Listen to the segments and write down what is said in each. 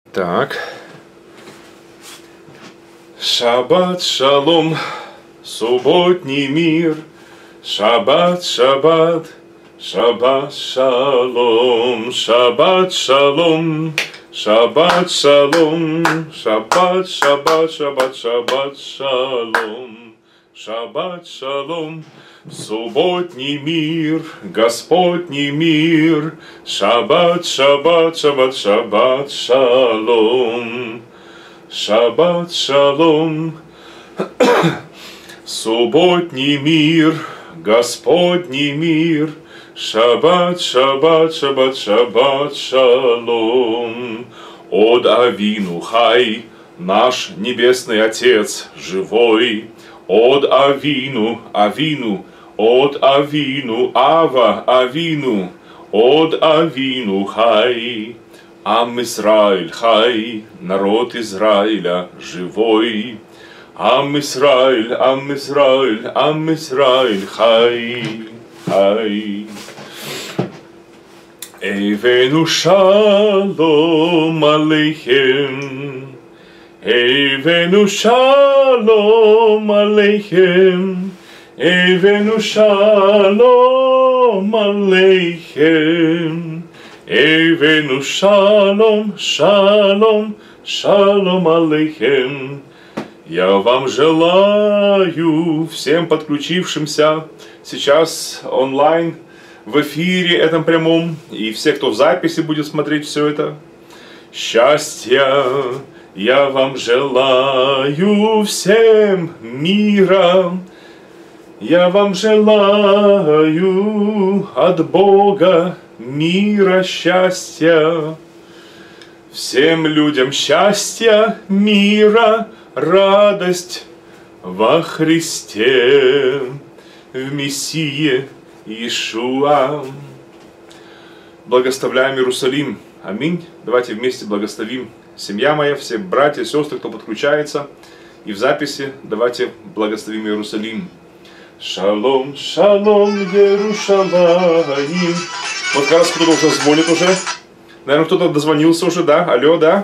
Так. Шаббат шалом, субботний мир. Шаббат, шаббат, шаббат шалом. Шаббат шалом, шаббат шалом. Шаббат, шаббат, шаббат, шаббат шалом. Шаббат шалом, субботний мир, Господний мир. Шаббат, шаббат, шаббат, шаббат шалом. Шаббат шалом, субботний мир, Господний мир. Шаббат, шаббат, шаббат, шаббат шалом. Од Авину хай, наш небесный Отец живой. Од Авину, Авину, от Авину, Ава, Авину, от Авину хай. Ам Исраиль хай, народ Израиля живой. Ам Исраиль, Ам Исраиль, Ам Исраиль хай, хай. Эйвену шалом алейхем. Эйвену шалом алейхем. Эйвену шалом алейхем. Эйвену шалом, шалом, шалом алейхем. Я вам желаю, всем подключившимся сейчас онлайн, в эфире этом прямом, и все, кто в записи будет смотреть все это, счастья. Я вам желаю всем мира. Я вам желаю от Бога мира, счастья. Всем людям счастья, мира, радость во Христе, в Мессии Иешуа. Благословляем Иерусалим. Аминь. Давайте вместе благословим. Семья моя, все братья, сестры, кто подключается. И в записи давайте благословим Иерусалим. Шалом, шалом, Иерушалаим. Вот как раз кто-то уже звонит уже. Наверное, кто-то дозвонился уже, да? Алло, да?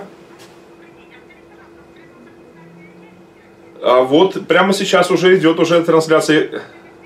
А вот прямо сейчас уже идет уже трансляция.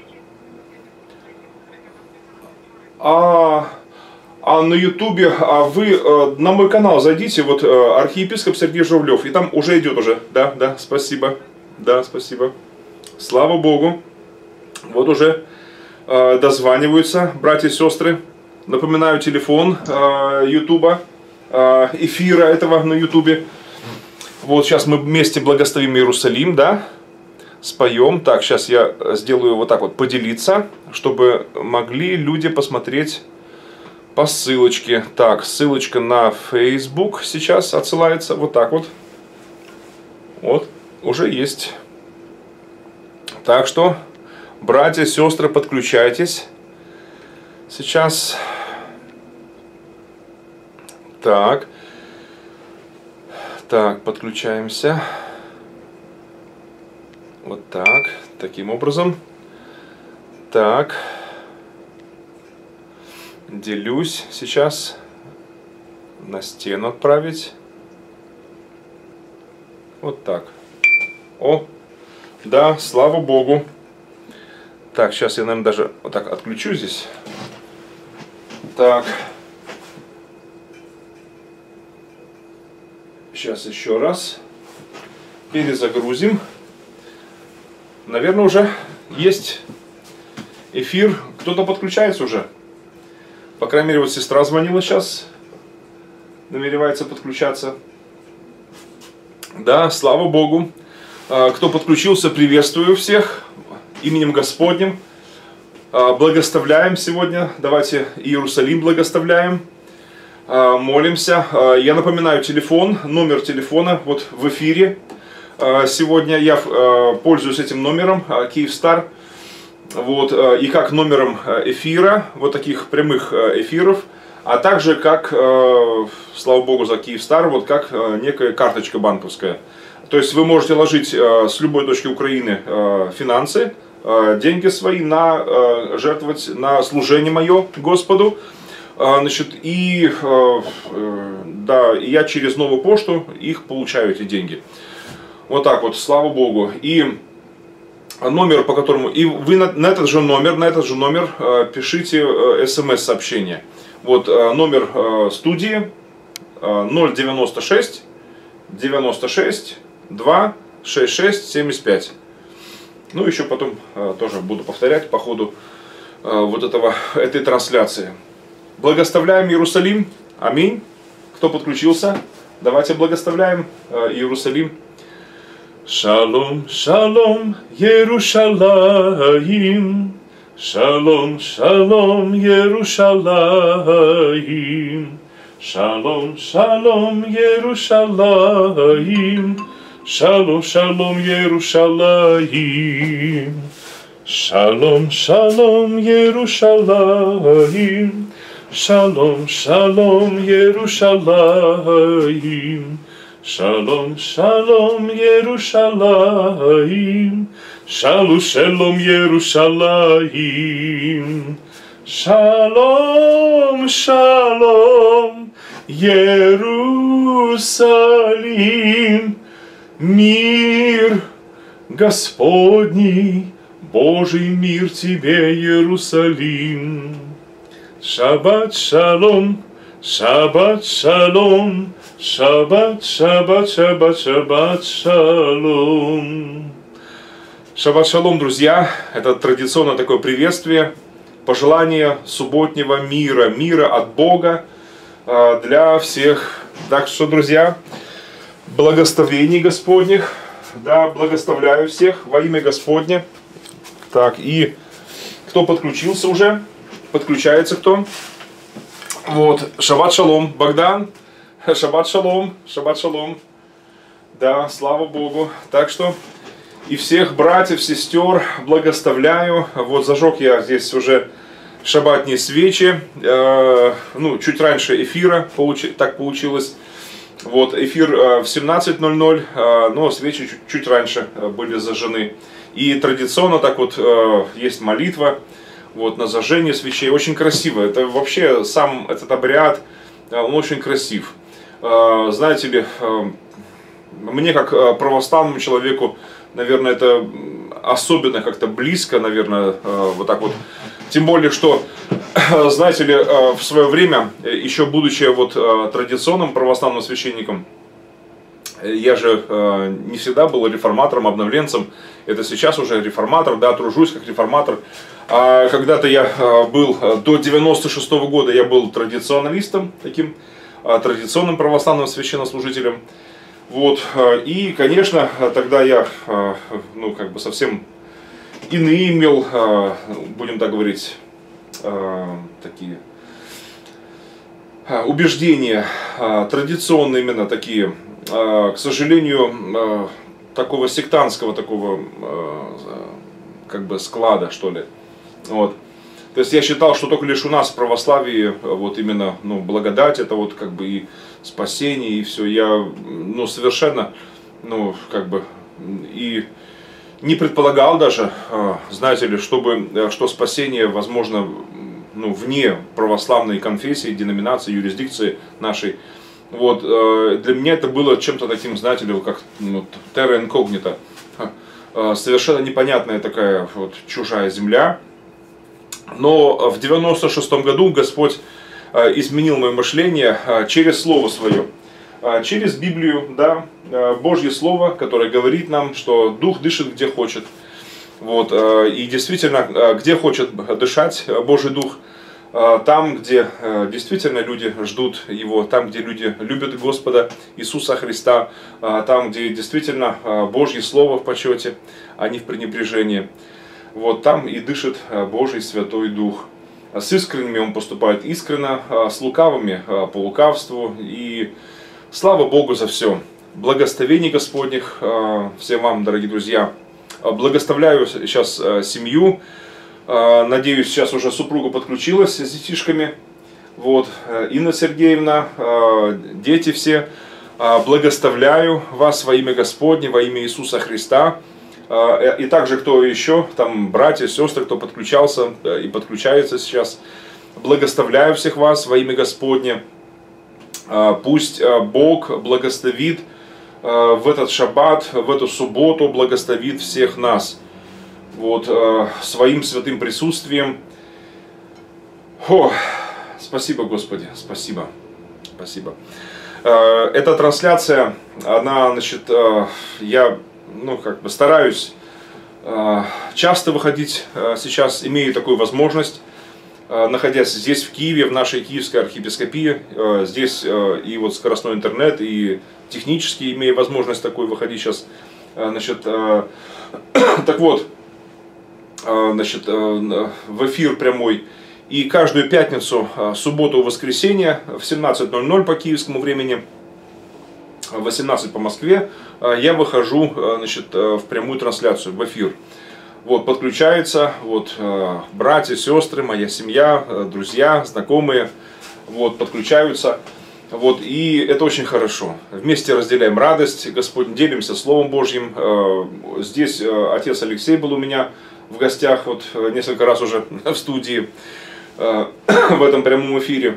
А на ютубе, вы на мой канал зайдите, вот архиепископ Сергей Журавлев, и там уже идет уже. Да, да, спасибо. Да, спасибо. Слава Богу. Вот уже дозваниваются братья и сестры. Напоминаю, телефон ютуба, эфира этого на ютубе. Вот сейчас мы вместе благословим Иерусалим, да, споем. Так, сейчас я сделаю вот так вот, поделиться, чтобы могли люди посмотреть по ссылочке. Так, ссылочка на Facebook сейчас отсылается, вот так вот. Вот, уже есть. Так что, братья, сестры, подключайтесь. Сейчас. Так. Так, подключаемся. Вот так. Таким образом. Так. Делюсь сейчас. На стену отправить. Вот так. О! Да, слава Богу. Так, сейчас я, наверное, даже вот так отключу здесь. Так. Сейчас еще раз перезагрузим. Наверное, уже есть эфир. Кто-то подключается уже. По крайней мере, вот сестра звонила сейчас. Намеревается подключаться. Да, слава Богу. Кто подключился, приветствую всех. Именем Господним. Благословляем сегодня. Давайте Иерусалим благословляем. Молимся. Я напоминаю телефон, номер телефона вот в эфире. Сегодня я пользуюсь этим номером, Киевстар. Вот, и как номером эфира, вот таких прямых эфиров. А также как, слава Богу за Киевстар, вот как некая карточка банковская. То есть вы можете ложить с любой точки Украины финансы, деньги свои жертвовать на служение мое Господу. Значит, и да, и я через новую почту их получаю, эти деньги. Вот так вот, слава Богу. И номер, по которому, и вы на этот же номер пишите смс-сообщение. Вот номер студии 096 96 2 66 75. Ну, еще потом тоже буду повторять по ходу этой трансляции. Благословляем Иерусалим. Аминь. Кто подключился? Давайте благословляем Иерусалим. Шалом, шалом, Иерушалаим. Шалом, шалом, Иерушалаим. Шалом, шалом, Иерушалаим. Шалом, шалом, Иерушалаим. Шалом, шалом, Иерушалаим. Шалом, шалом, Иерушалаим. Шалом, шалом, Иерушалаим. Шалом, шалом, Иерушалаим. Шалом, шалом, Иерусалим. Мир Господний, Божий мир тебе, Иерусалим. Шаббат шалом, шаббат шалом, шаббат, шаббат, шаббат, шаббат шалом. Шаббат шалом, друзья, это традиционное такое приветствие, пожелание субботнего мира, мира от Бога для всех. Так что, друзья, благословений Господних, да, благословляю всех во имя Господне. Так, и кто подключился уже? Подключается кто? Вот, шаббат шалом, Богдан, шаббат шалом, шаббат шалом. Да, слава Богу. Так что и всех братьев, сестер благословляю. Вот зажег я здесь уже шаббатные свечи. Ну, чуть раньше эфира, так получилось. Вот, эфир в 17:00, но свечи чуть раньше были зажжены. И традиционно так вот есть молитва вот, на зажжение свечей. Очень красиво. Это вообще сам этот обряд, он очень красив. Знаете ли, мне как православному человеку, наверное, это особенно как-то близко, наверное, вот так вот. Тем более, что, знаете ли, в свое время, еще будучи вот традиционным православным священником, я же не всегда был реформатором, обновленцем. Это сейчас уже реформатор, да, тружусь как реформатор. А когда-то я был, до 96-го года я был традиционалистом, таким традиционным православным священнослужителем. Вот, и, конечно, тогда я, ну, как бы совсем иные имел, будем так говорить, такие убеждения, традиционные именно такие, к сожалению, такого сектантского, такого, как бы, склада, что ли. Вот. То есть я считал, что только лишь у нас в православии вот именно, ну, благодать, это вот как бы и спасение, и все. Я, ну, совершенно, ну, как бы, и не предполагал даже, знаете ли, что спасение возможно, ну, вне православной конфессии, деноминации, юрисдикции нашей. Вот, для меня это было чем-то таким, знаете ли, как, ну, terra incognita, совершенно непонятная такая вот чужая земля. Но в 96-м году Господь изменил мое мышление через Слово Свое, через Библию, да, Божье Слово, которое говорит нам, что Дух дышит где хочет. Вот, и действительно, где хочет дышать Божий Дух, там, где действительно люди ждут Его, там, где люди любят Господа Иисуса Христа, там, где действительно Божье Слово в почете, а не в пренебрежении. Вот там и дышит Божий Святой Дух. С искренними Он поступает искренно, с лукавыми по лукавству. И слава Богу за все. Благословений Господних всем вам, дорогие друзья. Благословляю сейчас семью. Надеюсь, сейчас уже супруга подключилась с детишками. Вот. Инна Сергеевна, дети все. Благословляю вас во имя Господне, во имя Иисуса Христа. И также, кто еще, там, братья, сестры, кто подключался и подключается сейчас, благословляю всех вас во имя Господне. Пусть Бог благословит в этот шаббат, в эту субботу, благословит всех нас вот, своим святым присутствием. О, спасибо, Господи, спасибо, спасибо. Эта трансляция, она, значит, я, как бы стараюсь часто выходить сейчас, имею такую возможность, находясь здесь, в Киеве, в нашей Киевской архиепископии, здесь и вот скоростной интернет, и технически имею возможность такой выходить сейчас, значит, так вот, значит, в эфир прямой. И каждую пятницу, субботу и воскресенье в 17:00 по киевскому времени, 18 по Москве, я выхожу, значит, в прямую трансляцию, в эфир. Вот, подключаются вот, братья, сестры, моя семья, друзья, знакомые, вот, подключаются. Вот, и это очень хорошо. Вместе разделяем радость, Господь, делимся Словом Божьим. Здесь отец Алексей был у меня в гостях, вот, несколько раз уже в студии, в этом прямом эфире.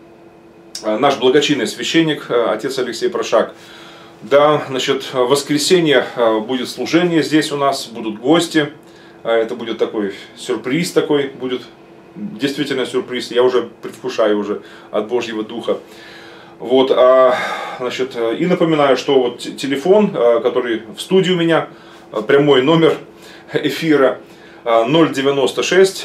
Наш благочинный священник, отец Алексей Прошак. Да, значит, в воскресенье будет служение здесь у нас, будут гости. Это будет такой сюрприз такой, будет действительно сюрприз. Я уже предвкушаю уже от Божьего Духа. Вот, значит, и напоминаю, что вот телефон, который в студии у меня, прямой номер эфира 096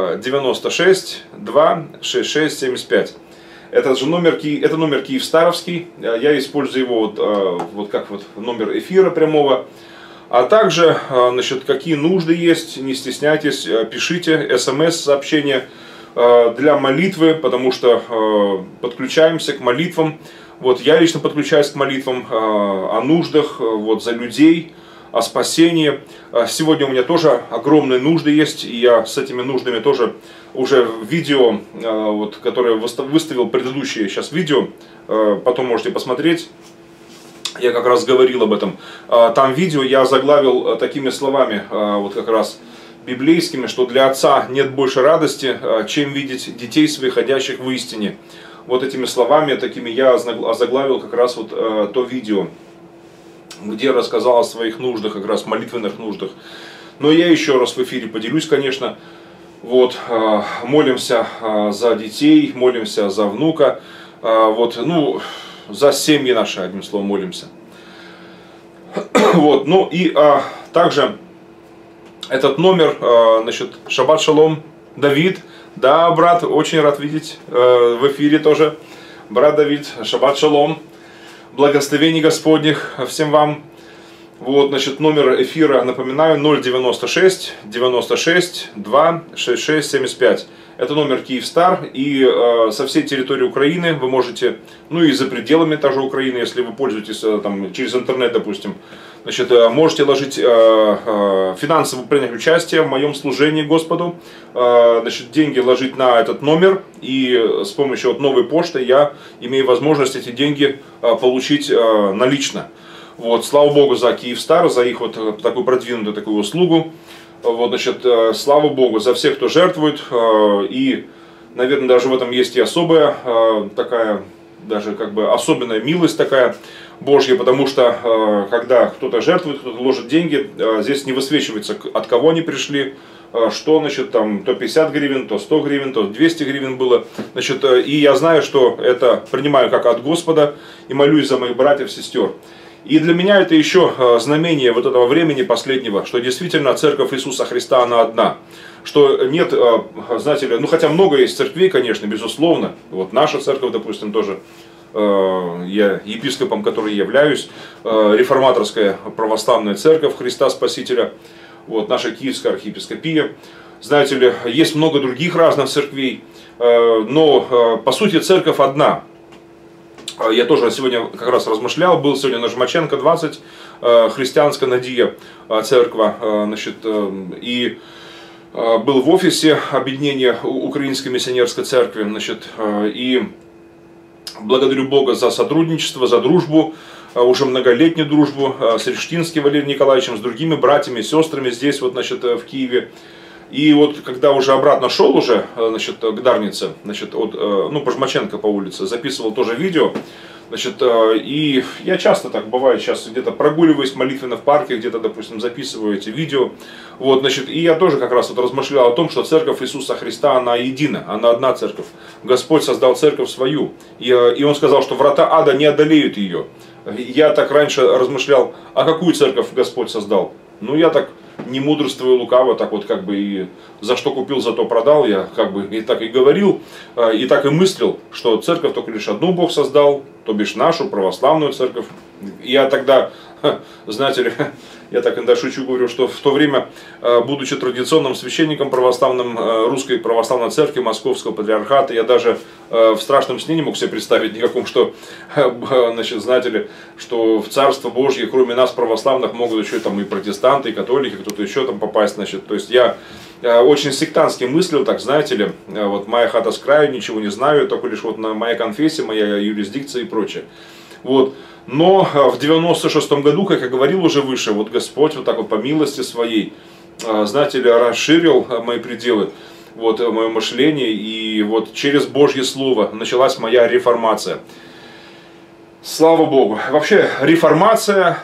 96 2 66 75. Это же номер, это номер Киевстаровский. Я использую его вот как вот номер эфира прямого. А также, значит, какие нужды есть, не стесняйтесь, пишите смс-сообщения для молитвы, потому что подключаемся к молитвам. Вот я лично подключаюсь к молитвам о нуждах, вот за людей, о спасении. Сегодня у меня тоже огромные нужды есть, и я с этими нуждами тоже уже видео, вот, которое выставил предыдущее сейчас видео, потом можете посмотреть. Я как раз говорил об этом. Там видео я заглавил такими словами, вот как раз библейскими, что для отца нет больше радости, чем видеть детей своих, ходящих в истине. Вот этими словами, такими я заглавил как раз вот то видео, где рассказал о своих нуждах, как раз молитвенных нуждах. Но я еще раз в эфире поделюсь, конечно. Вот, молимся за детей, молимся за внука, вот, ну, за семьи наши, одним словом, молимся. Вот, ну и также этот номер, значит, Шаббат Шалом, Давид, да, брат, очень рад видеть в эфире тоже, брат Давид, Шаббат Шалом, благословений Господних всем вам. Вот, значит, номер эфира, напоминаю, 096 96 2 66 75. Это номер Киевстар, и со всей территории Украины вы можете, ну и за пределами тоже Украины, если вы пользуетесь там, через интернет, допустим, значит, можете ложить финансово принять участие в моем служении Господу, значит, деньги ложить на этот номер, и с помощью вот новой почты я имею возможность эти деньги получить налично. Вот, слава Богу за Киевстар, за их вот такую продвинутую такую услугу. Вот, значит, слава Богу за всех, кто жертвует. И, наверное, даже в этом есть и особая такая, даже как бы особенная милость такая Божья, потому что когда кто-то жертвует, кто-то ложит деньги, здесь не высвечивается, от кого они пришли, что, значит, там, то 50 гривен, то 100 гривен, то 200 гривен было. Значит, и я знаю, что это принимаю как от Господа и молюсь за моих братьев, сестер. И для меня это еще знамение вот этого времени последнего, что действительно Церковь Иисуса Христа, она одна. Что нет, знаете ли, ну хотя много есть церквей, конечно, безусловно. Вот наша церковь, допустим, тоже, я епископом, который являюсь, реформаторская православная церковь Христа Спасителя, вот наша Киевская архиепископия. Знаете ли, есть много других разных церквей, но по сути церковь одна. Я тоже сегодня как раз размышлял, был сегодня на Жмаченко 20, христианская Надия церковь, значит, и был в офисе объединения Украинской миссионерской церкви, значит, и благодарю Бога за сотрудничество, за дружбу, уже многолетнюю дружбу с Рештинским Валерием Николаевичем, с другими братьями и сестрами здесь, вот, значит, в Киеве. И вот когда уже обратно шел уже, значит, к Дарнице, значит, ну, Пожмаченко по улице, записывал тоже видео. Значит, и я часто так бывает, сейчас где-то прогуливаюсь молитвенно в парке, где-то, допустим, записываю эти видео. Вот, значит, и я тоже как раз вот размышлял о том, что церковь Иисуса Христа, она едина, она одна церковь. Господь создал церковь свою, и Он сказал, что врата ада не одолеют ее. Я так раньше размышлял, а какую церковь Господь создал? Ну, я так не мудрствую лукаво, так вот как бы и за что купил, за то продал, я как бы и так и говорил, и так и мыслил, что церковь только лишь одну Бог создал, то бишь нашу православную церковь. Я тогда, знаете ли, я так иногда шучу, говорю, что в то время, будучи традиционным священником православным Русской Православной Церкви Московского Патриархата, я даже в страшном сне не мог себе представить никаком, что, значит, знаете ли, что в Царство Божье, кроме нас, православных, могут еще там и протестанты, и католики, кто-то еще там попасть, значит, то есть я очень сектантски мыслил, так, знаете ли, вот моя хата с краю, ничего не знаю, только лишь вот моя конфессия, моя юрисдикция и прочее. Вот. Но в 96-м году, как я говорил уже выше, вот Господь вот так вот по милости своей, знаете ли, расширил мои пределы, вот мое мышление, и вот через Божье Слово началась моя реформация. Слава Богу. Вообще реформация,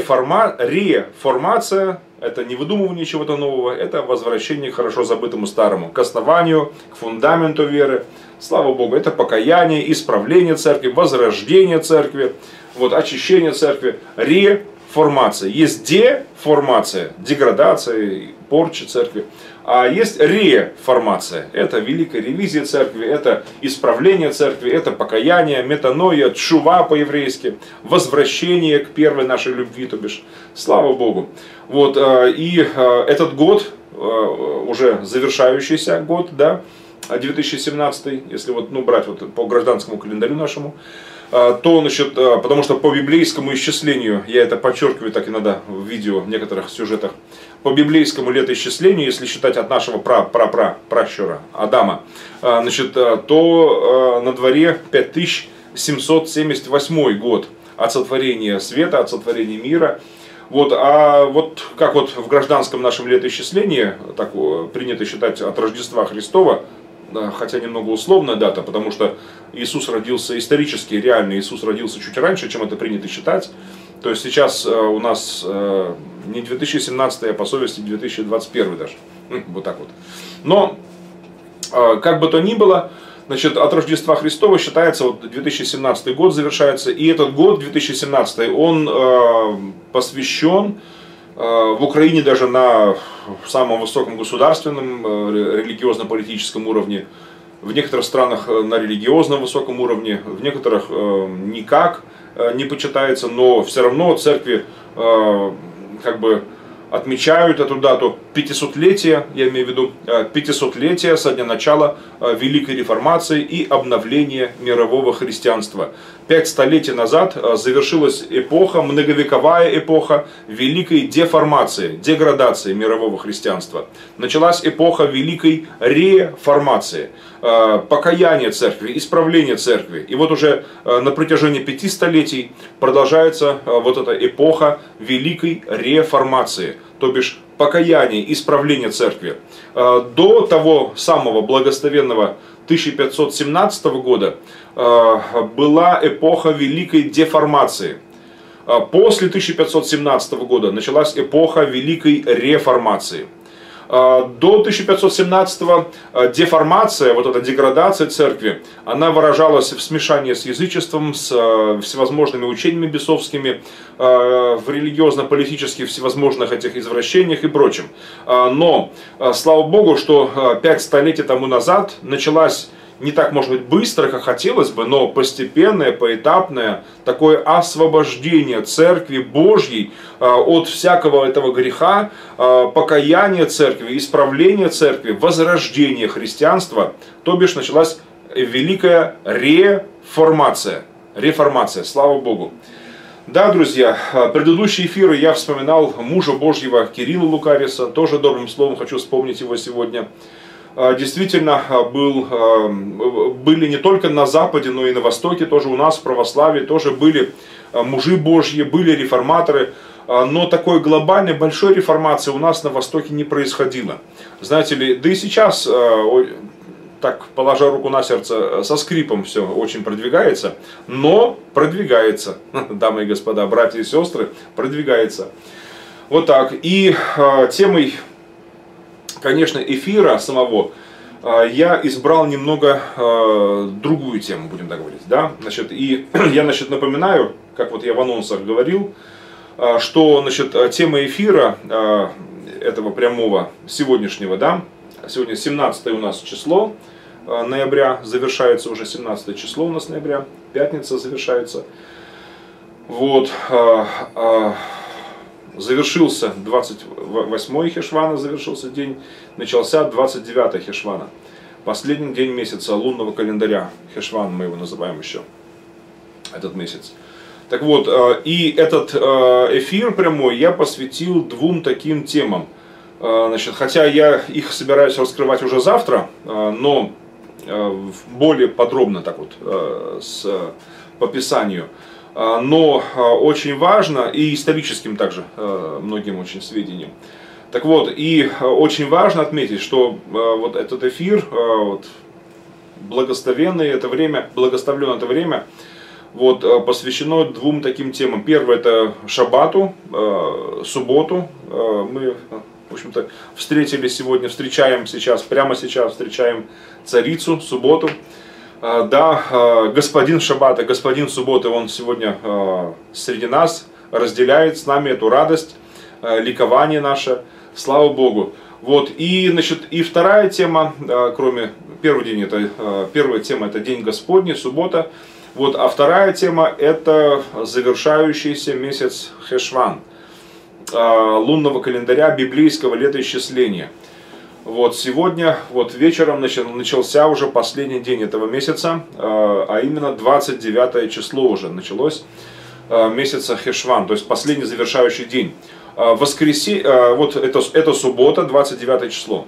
это не выдумывание чего-то нового, это возвращение к хорошо забытому старому, к основанию, к фундаменту веры. Слава Богу, это покаяние, исправление церкви, возрождение церкви, вот, очищение церкви, реформация. Есть деформация, деградация, порча церкви, а есть реформация. Это великая ревизия церкви, это исправление церкви, это покаяние, метаноия, тшува по-еврейски, возвращение к первой нашей любви, то бишь. Слава Богу. Вот, и этот год, уже завершающийся год, да, 2017, если вот, ну, брать вот по гражданскому календарю нашему, то, значит, потому что по библейскому исчислению, я это подчеркиваю так иногда в видео, в некоторых сюжетах, по библейскому летоисчислению, если считать от нашего пращура Адама, значит, то на дворе 5778 год от сотворения света, от сотворения мира. Вот, а вот как вот в гражданском нашем летоисчислении, так принято считать от Рождества Христова, хотя немного условная дата, потому что Иисус родился исторически, реально Иисус родился чуть раньше, чем это принято считать. То есть сейчас у нас не 2017, а по совести 2021 даже. Вот так вот. Но, как бы то ни было, значит, от Рождества Христова считается, вот 2017 год завершается, и этот год, 2017, он посвящен в Украине даже на самом высоком государственном, религиозно-политическом уровне, в некоторых странах на религиозном высоком уровне, в некоторых никак не почитается, но все равно церкви как бы отмечают эту дату 500-летия, я имею в виду 500-летия со дня начала Великой Реформации и обновления мирового христианства. 5 столетий назад завершилась эпоха, многовековая эпоха великой деформации, деградации мирового христианства. Началась эпоха великой реформации, покаяния церкви, исправления церкви. И вот уже на протяжении 5 столетий продолжается вот эта эпоха великой реформации, то бишь покаяние, исправление церкви. До того самого благословенного 1517 года была эпоха великой деформации. После 1517 года началась эпоха великой реформации. До 1517 деформация, вот эта деградация церкви, она выражалась в смешании с язычеством, с всевозможными учениями бесовскими, в религиозно-политических всевозможных этих извращениях и прочем. Но, слава Богу, что 5 столетий тому назад началась не так, может быть, быстро, как хотелось бы, но постепенное, поэтапное такое освобождение Церкви Божьей от всякого этого греха, покаяние Церкви, исправление Церкви, возрождение христианства, то бишь началась великая реформация. Реформация, слава Богу. Да, друзья, предыдущие эфиры я вспоминал мужа Божьего Кирилла Лукариса, тоже добрым словом хочу вспомнить его сегодня. Действительно, были не только на Западе, но и на Востоке, тоже у нас в православии, тоже были мужи Божьи, были реформаторы, но такой глобальной, большой реформации у нас на Востоке не происходило. знаете ли, да и сейчас, так, положа руку на сердце, со скрипом все очень продвигается, но продвигается, дамы и господа, братья и сестры, продвигается. Вот так. И темой, конечно, эфира самого я избрал немного другую тему, будем так говорить. Да? Значит, и я напоминаю, как вот я в анонсах говорил, что тема эфира этого прямого сегодняшнего, да, сегодня 17 у нас число ноября, завершается уже 17 число у нас ноября, пятница завершается. Вот, завершился 28-й Хешвана, завершился день, начался 29-й Хешвана, последний день месяца лунного календаря, Хешван мы его называем еще, этот месяц. Так вот, и этот эфир прямой я посвятил двум таким темам. Значит, хотя я их собираюсь раскрывать уже завтра, но более подробно так вот, по Писанию. Но очень важно, и историческим также многим очень сведениям. Так вот, и очень важно отметить, что вот этот эфир, вот, благословенное это время, вот, посвящено двум таким темам. Первое — это шаббату, субботу. Мы, в общем-то, прямо сейчас встречаем царицу, субботу. Да, господин шаббата, господин субботы, он сегодня среди нас разделяет с нами эту радость, ликование наше, слава Богу. Вот, и, значит, и вторая тема, кроме первая тема это День Господний, суббота. Вот, а вторая тема это завершающийся месяц Хешван, лунного календаря библейского летоисчисления. Вот, сегодня, вот вечером начался уже последний день этого месяца, а именно 29 число уже началось месяца Хешван, то есть последний завершающий день. Вот это суббота, 29 число.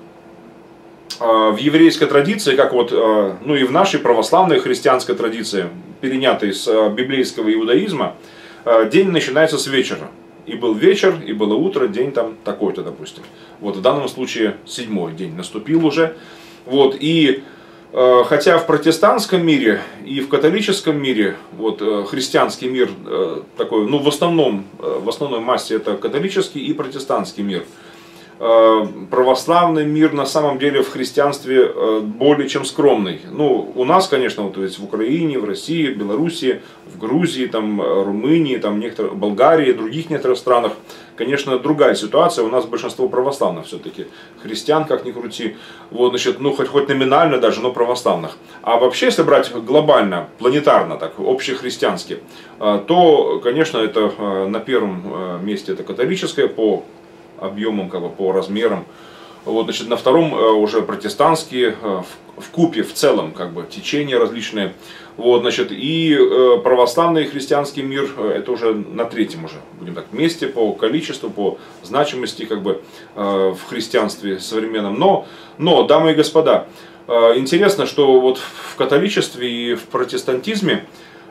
В еврейской традиции, как вот, ну и в нашей православной христианской традиции, перенятой из библейского иудаизма, день начинается с вечера. И был вечер, и было утро, день там такой-то, допустим. Вот в данном случае 7-й день наступил уже. Вот, и хотя в протестантском мире и в католическом мире, вот, христианский мир такой, ну в основной массе это католический и протестантский мир. Православный мир на самом деле в христианстве более чем скромный. Ну, у нас, конечно, вот в Украине, в России, в Белоруссии, в Грузии, там, Румынии, там, Болгарии, других некоторых странах, конечно, другая ситуация. У нас большинство православных все-таки. Христиан, как ни крути. Вот, значит, ну, хоть номинально даже, но православных. А вообще, если брать глобально, планетарно, так, общехристиански, то, конечно, это на первом месте это католическое по объемам, как бы, по размерам. Вот, значит, на втором уже протестантские, вкупе, в целом, как бы, течения различные. Вот, значит, и православный христианский мир, это уже на третьем уже, будем так, месте по количеству, по значимости, как бы, в христианстве современном. Но, дамы и господа, интересно, что вот в католичестве и в протестантизме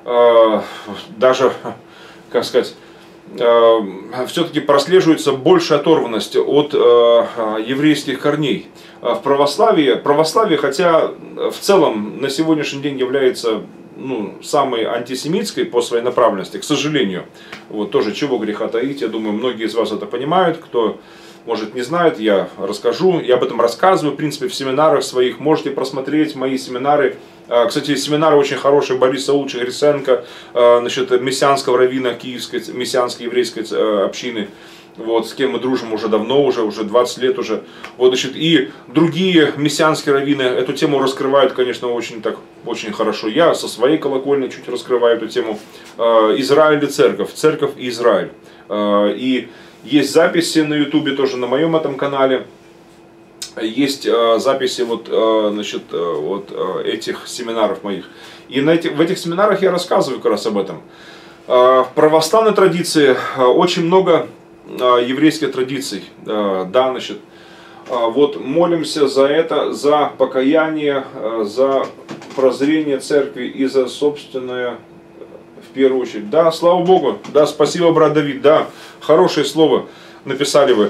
даже, как сказать, все-таки прослеживается большая оторванность от еврейских корней. В православие, хотя в целом на сегодняшний день является, ну, самой антисемитской по своей направленности, к сожалению. Вот тоже чего греха таить, я думаю, многие из вас это понимают, кто, может, не знает, я расскажу, я об этом рассказываю, в принципе, в семинарах своих, можете просмотреть мои семинары. Кстати, семинары очень хорошие Бориса Ильича Гриценко, насчет мессианского раввина Киевской мессианской еврейской общины, вот, с кем мы дружим уже давно, уже 20 лет уже. Вот, значит, и другие мессианские раввины эту тему раскрывают, конечно, очень хорошо. Я со своей колокольни чуть раскрываю эту тему. Израиль и церковь, церковь и Израиль. И есть записи на ютубе тоже на моем этом канале. Есть записи вот, значит, вот этих семинаров моих. И в этих семинарах я рассказываю как раз об этом. В православной традиции очень много еврейских традиций. Да, значит, вот молимся за это, за покаяние, за прозрение церкви и за собственное, в первую очередь. Да, слава Богу, да, спасибо, брат Давид, да, хорошее слово написали вы.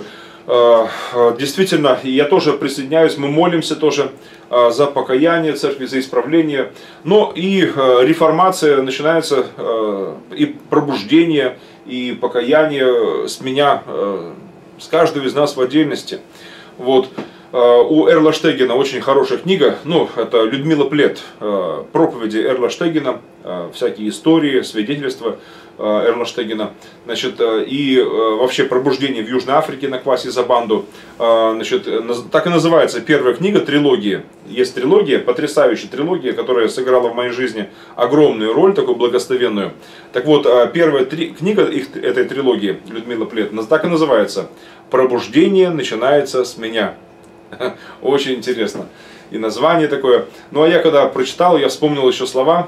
Действительно, я тоже присоединяюсь, мы молимся тоже за покаяние церкви, за исправление. Но и реформация начинается, и пробуждение, и покаяние с меня, с каждого из нас в отдельности. Вот. У Эрла Штегена очень хорошая книга, ну, это Людмила Плет, проповеди Эрла Штегена, всякие истории, свидетельства Эрла Штегена, значит, и вообще пробуждение в Южной Африке на Кваси Забанду, значит, так и называется первая книга, трилогия. Есть трилогия, потрясающая трилогия, которая сыграла в моей жизни огромную роль, такую благословенную. Так вот, первая книга этой трилогии, Людмила Плет, так и называется «Пробуждение начинается с меня». Очень интересно. И название такое. Ну а я когда прочитал, я вспомнил еще слова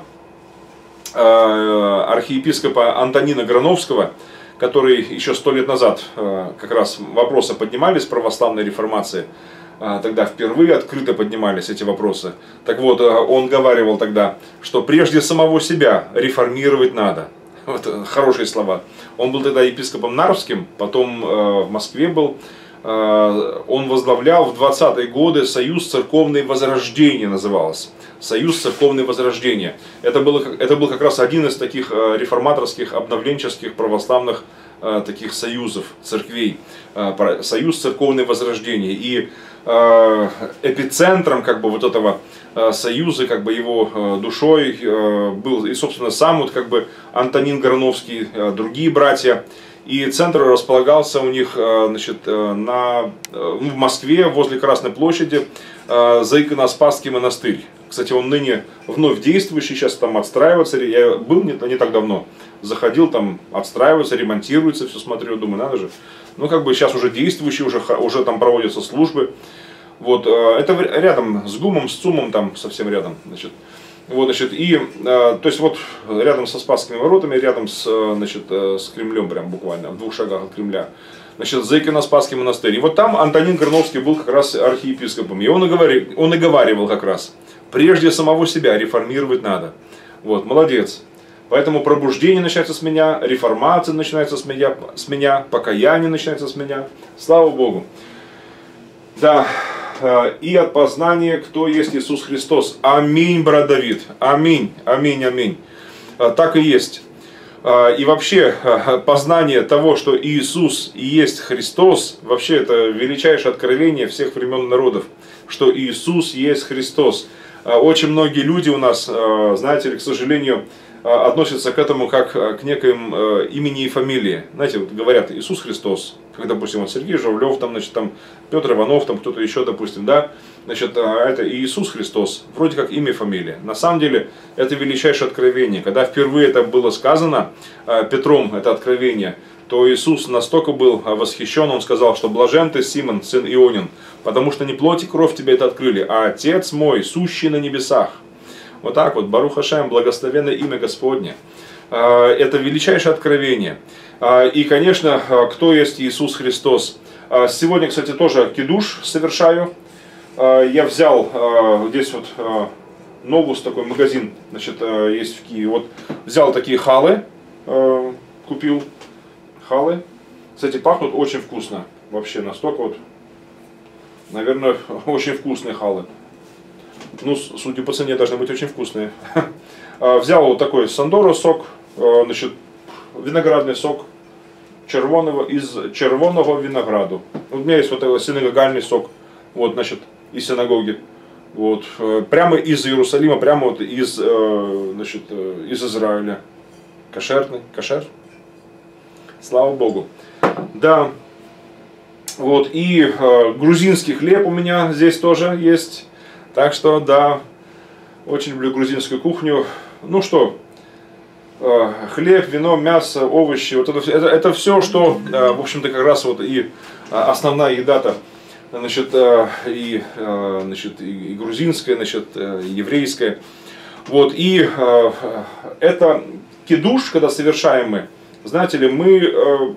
архиепископа Антонина Грановского, который еще 100 лет назад как раз вопросы поднимались православной реформации. Тогда впервые открыто поднимались эти вопросы. Так вот, он говаривал тогда, что прежде самого себя реформировать надо. Вот, хорошие слова. Он был тогда епископом Нарвским, потом в Москве был. Он возглавлял в 20-е годы Союз Церковное Возрождение, назывался. Союз Церковное Возрождение. Это был как раз один из таких реформаторских, обновленческих, православных таких союзов, церквей. Союз Церковное Возрождение. И эпицентром как бы вот этого союза, как бы его душой был и, собственно, сам вот как бы Антонин Грановский, другие братья. И центр располагался у них, значит, в Москве, возле Красной площади, Заиконоспасский монастырь. Кстати, он ныне вновь действующий, сейчас там отстраивается. Я был не так давно, заходил, там отстраивается, ремонтируется, все смотрю, думаю, надо же. Ну, как бы сейчас уже действующий, уже там проводятся службы. Вот, это рядом с ГУМом, с ЦУМом, там совсем рядом, значит. Вот, значит, и, то есть, вот, рядом со Спасскими воротами, рядом с, значит, с Кремлем, прям буквально, в 2 шагах от Кремля, значит, Заиконоспасский монастырь. И вот там Антонин Грановский был как раз архиепископом. И он и говаривал как раз, прежде самого себя реформировать надо. Вот, молодец. Поэтому пробуждение начинается с меня, реформация начинается с меня, покаяние начинается с меня. Слава Богу. Да. И от познания, кто есть Иисус Христос. Аминь, брат Давид. Аминь, аминь, аминь. Так и есть. И вообще, познание того, что Иисус и есть Христос, вообще это величайшее откровение всех времен народов, что Иисус есть Христос. Очень многие люди у нас, знаете ли, к сожалению, относятся к этому как к некоим имени и фамилии. Знаете, вот говорят Иисус Христос, как, допустим, вот Сергей Журавлев, там, значит, там, Петр Иванов, там кто-то еще, допустим, да, значит, это Иисус Христос, вроде как имя и фамилия. На самом деле, это величайшее откровение. Когда впервые это было сказано Петром, это откровение, то Иисус настолько был восхищен, он сказал, что блажен ты, Симон, сын Ионин, потому что не плоть и кровь тебе это открыли, а Отец мой, сущий на небесах. Вот так вот, Барух Ашем, благословенное имя Господне. Это величайшее откровение. И, конечно, кто есть Иисус Христос. Сегодня, кстати, тоже кидуш совершаю. Я взял здесь вот Новус, такой магазин, значит, есть в Киеве. Вот взял такие халы, купил халы. Кстати, пахнут очень вкусно. Вообще настолько вот, наверное, очень вкусные халы. Ну, судя по цене, должны быть очень вкусные. Взял вот такой Сандора сок, значит, виноградный сок из червоного винограду. У меня есть вот синагогальный сок, вот, значит, из синагоги. Вот, прямо из Иерусалима, прямо вот из, значит, из Израиля. Кошерный, кошер. Слава Богу. Да. Вот, и грузинский хлеб у меня здесь тоже есть. Так что, да, очень люблю грузинскую кухню. Ну что, хлеб, вино, мясо, овощи, вот это все, что, в общем-то, как раз вот и основная еда-то, значит, и грузинская, значит, и еврейская. Вот, и это кидуш, когда совершаем мы, знаете ли, мы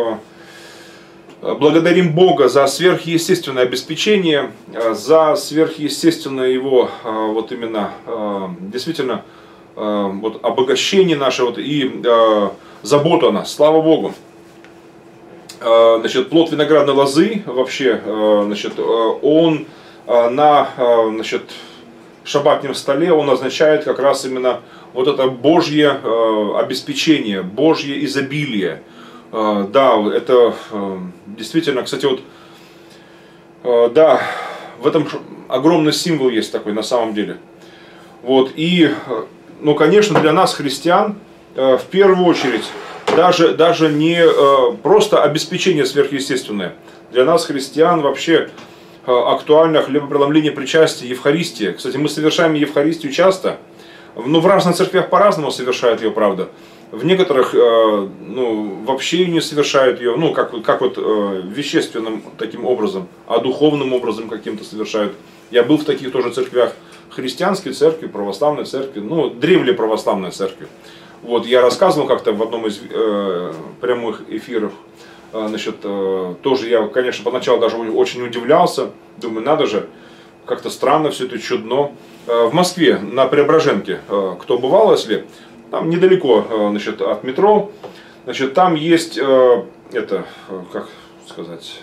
благодарим Бога за сверхъестественное обеспечение, за сверхъестественное его, вот именно, действительно, вот обогащение наше, вот, и заботу о нас. Слава Богу. значит, плод виноградной лозы вообще, значит, он на, значит, шаббатном столе, он означает как раз именно вот это Божье обеспечение, Божье изобилие. Да, это действительно, кстати, вот, да, в этом огромный символ есть такой на самом деле. Вот, и, ну, конечно, для нас, христиан, в первую очередь, даже не просто обеспечение сверхъестественное. Для нас, христиан, вообще актуально хлебопреломление, причастие, Евхаристия. Кстати, мы совершаем Евхаристию часто, но в разных церквях по-разному совершают ее, правда. В некоторых, ну, вообще не совершают ее, ну, как вот вещественным таким образом, а духовным образом каким-то совершают. Я был в таких тоже церквях, христианской церкви, православной церкви, ну, древле православной церкви. Вот, я рассказывал как-то в одном из прямых эфиров, значит, тоже я, конечно, поначалу даже очень удивлялся, думаю, надо же, как-то странно все это, чудно. В Москве, на Преображенке, кто бывал, если, там недалеко, значит, от метро, значит, там есть, это, как сказать,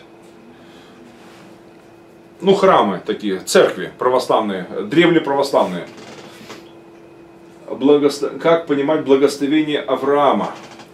ну, храмы такие, церкви православные, древле православные. Как понимать благословение Авраама?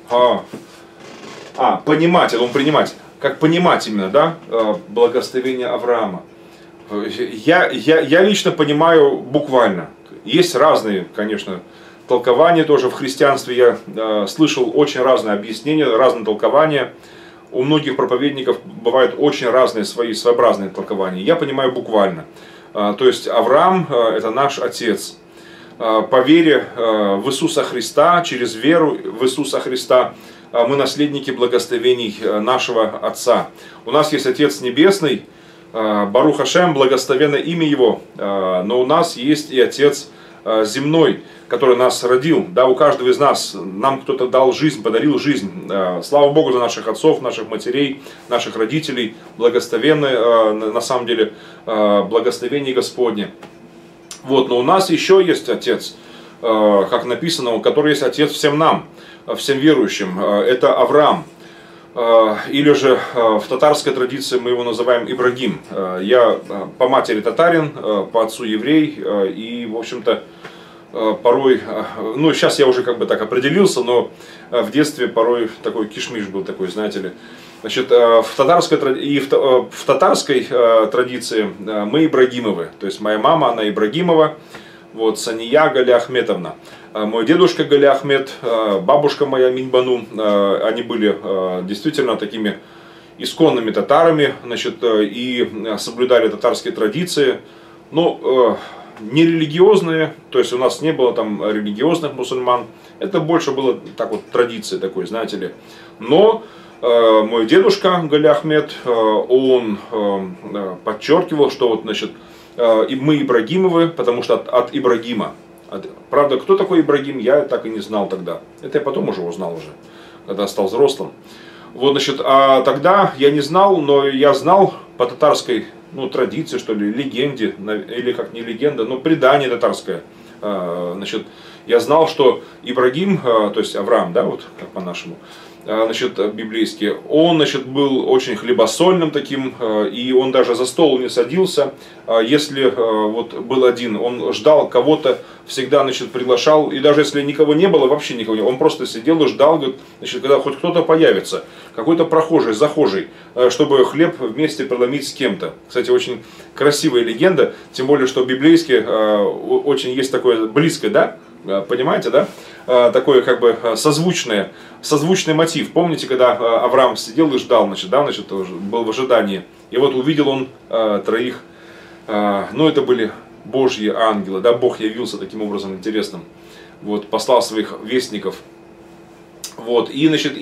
Понимать, это он принимать. Как понимать именно, да, благословение Авраама? Я лично понимаю буквально. Есть разные, конечно, толкования тоже в христианстве. Я слышал очень разные объяснения, разные толкования. У многих проповедников бывают очень разные своеобразные толкования. Я понимаю буквально. То есть Авраам это наш отец. По вере в Иисуса Христа, через веру в Иисуса Христа мы наследники благословений нашего Отца. У нас есть Отец Небесный, Барух Ашем, благословенно имя Его, но у нас есть и Отец земной, который нас родил. Да, у каждого из нас, нам кто-то дал жизнь, подарил жизнь. Слава Богу за наших отцов, наших матерей, наших родителей. Благословенные, на самом деле, благословение Господне. Вот, но у нас еще есть Отец, как написано, который есть Отец всем нам, всем верующим. Это Авраам. Или же в татарской традиции мы его называем Ибрагим. Я по матери татарин, по отцу еврей. И, в общем-то, порой, ну, сейчас я уже как бы так определился, но в детстве порой такой кишмиш был такой, знаете ли. Значит, в татарской традиции мы Ибрагимовы, то есть моя мама, она Ибрагимова, вот, Сания Галя Ахметовна, мой дедушка Галя Ахмед, бабушка моя Минбану, они были действительно такими исконными татарами, значит, и соблюдали татарские традиции, но не религиозные, то есть у нас не было там религиозных мусульман, это больше было так вот традиции такой, знаете ли, но мой дедушка Галя Ахмед, он подчеркивал, что вот, значит, мы Ибрагимовы, потому что от Ибрагима. Правда, кто такой Ибрагим, я так и не знал тогда. Это я потом уже узнал, когда стал взрослым. Вот, значит, а тогда я не знал, но я знал по татарской, ну, традиции, что ли, легенде, или как не легенда, но предание татарское. Значит, я знал, что Ибрагим, то есть Авраам, да, вот как по-нашему, значит, библейский, он, значит, был очень хлебосольным таким, и он даже за стол не садился, если вот был один, он ждал кого-то, всегда, значит, приглашал, и даже если никого не было, вообще никого не было, он просто сидел и ждал, говорит, значит, когда хоть кто-то появится, какой-то прохожий, захожий, чтобы хлеб вместе преломить с кем-то. Кстати, очень красивая легенда, тем более, что библейский очень есть такое близкое, да? Понимаете, да? Такое как бы созвучный мотив. Помните, когда Авраам сидел и ждал, значит, да, значит, был в ожидании. И вот увидел он троих, ну, это были Божьи ангелы, да, Бог явился таким образом интересным. Вот, послал своих вестников. Вот, и, значит,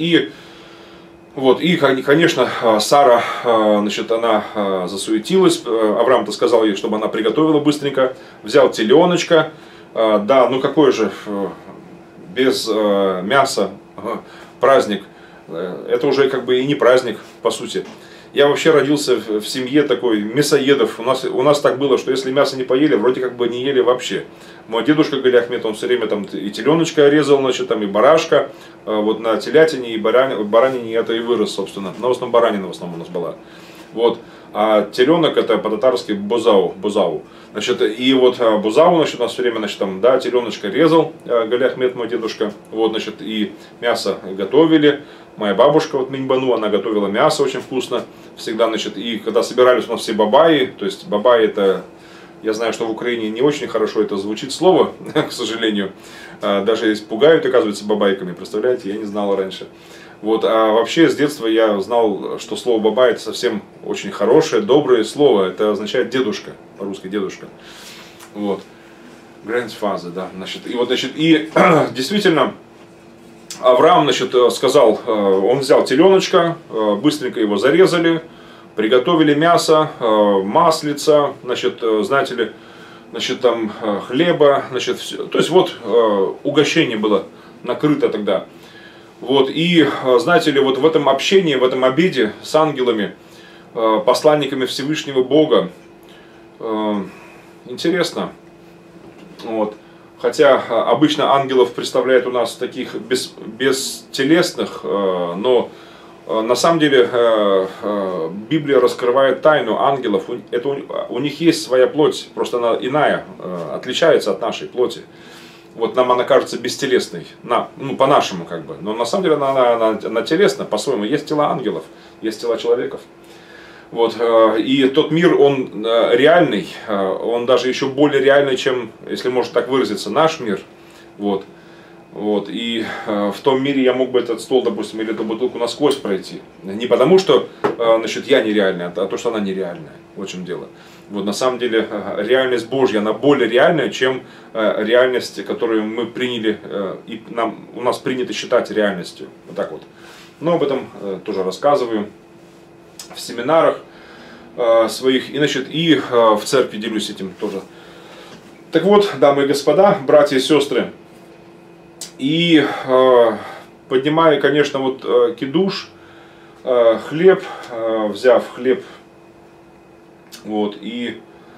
конечно, Сара, значит, она засуетилась. Авраам-то сказал ей, чтобы она приготовила быстренько, взял теленочка. Да, ну какой же без мяса праздник, это уже как бы и не праздник, по сути. Я вообще родился в семье такой мясоедов. У нас так было, что если мясо не поели, вроде как бы не ели вообще. Мой дедушка Гали Ахмед, он все время там и теленочка резал, значит, там и барашка. Вот на телятине и баранине это и вырос, собственно. Но в основном баранина в основном у нас была. Вот. А теленок это по-татарски бузау. Значит, и вот бузау, значит, у нас все время, значит, там, да, теленочка резал Гали Ахмед, мой дедушка. Вот, значит, и мясо готовили. Моя бабушка, вот Миньбану, она готовила мясо очень вкусно. Всегда, значит, и когда собирались у нас все бабаи, то есть бабаи это, я знаю, что в Украине не очень хорошо это звучит слово, к сожалению. Даже пугают, оказывается, бабайками, представляете, я не знал раньше. Вот, а вообще с детства я знал, что слово бабай это совсем очень хорошее, доброе слово. Это означает дедушка, по-русски дедушка. Вот. Grandfather, да. Значит, и вот, значит, и действительно, Авраам, значит, сказал, он взял теленочка, быстренько его зарезали, приготовили мясо, маслица, значит, знаете ли, значит, там хлеба, значит, все. То есть вот угощение было накрыто тогда. Вот, и знаете ли, вот в этом общении, в этом обеде с ангелами, посланниками Всевышнего Бога, интересно, вот. Хотя обычно ангелов представляют у нас таких бестелесных, но на самом деле Библия раскрывает тайну ангелов. У них есть своя плоть, просто она иная, отличается от нашей плоти. Вот нам она кажется бестелесной, ну по-нашему как бы, но на самом деле она телесна по-своему. Есть тела ангелов, есть тела человеков. Вот, и тот мир, он реальный, он даже еще более реальный, чем, если можно так выразиться, наш мир. Вот, вот, и в том мире я мог бы этот стол, допустим, или эту бутылку насквозь пройти. Не потому, что значит, я нереальный, а то, что она нереальная. Вот в чем дело. Вот, на самом деле реальность Божья, она более реальная, чем реальность, которую мы приняли, и у нас принято считать реальностью. Вот так вот. Но об этом тоже рассказываю в семинарах своих, и, значит, и в церкви делюсь этим тоже. Так вот, дамы и господа, братья и сестры, и поднимая, конечно, вот кидуш, хлеб, взяв хлеб, вот, и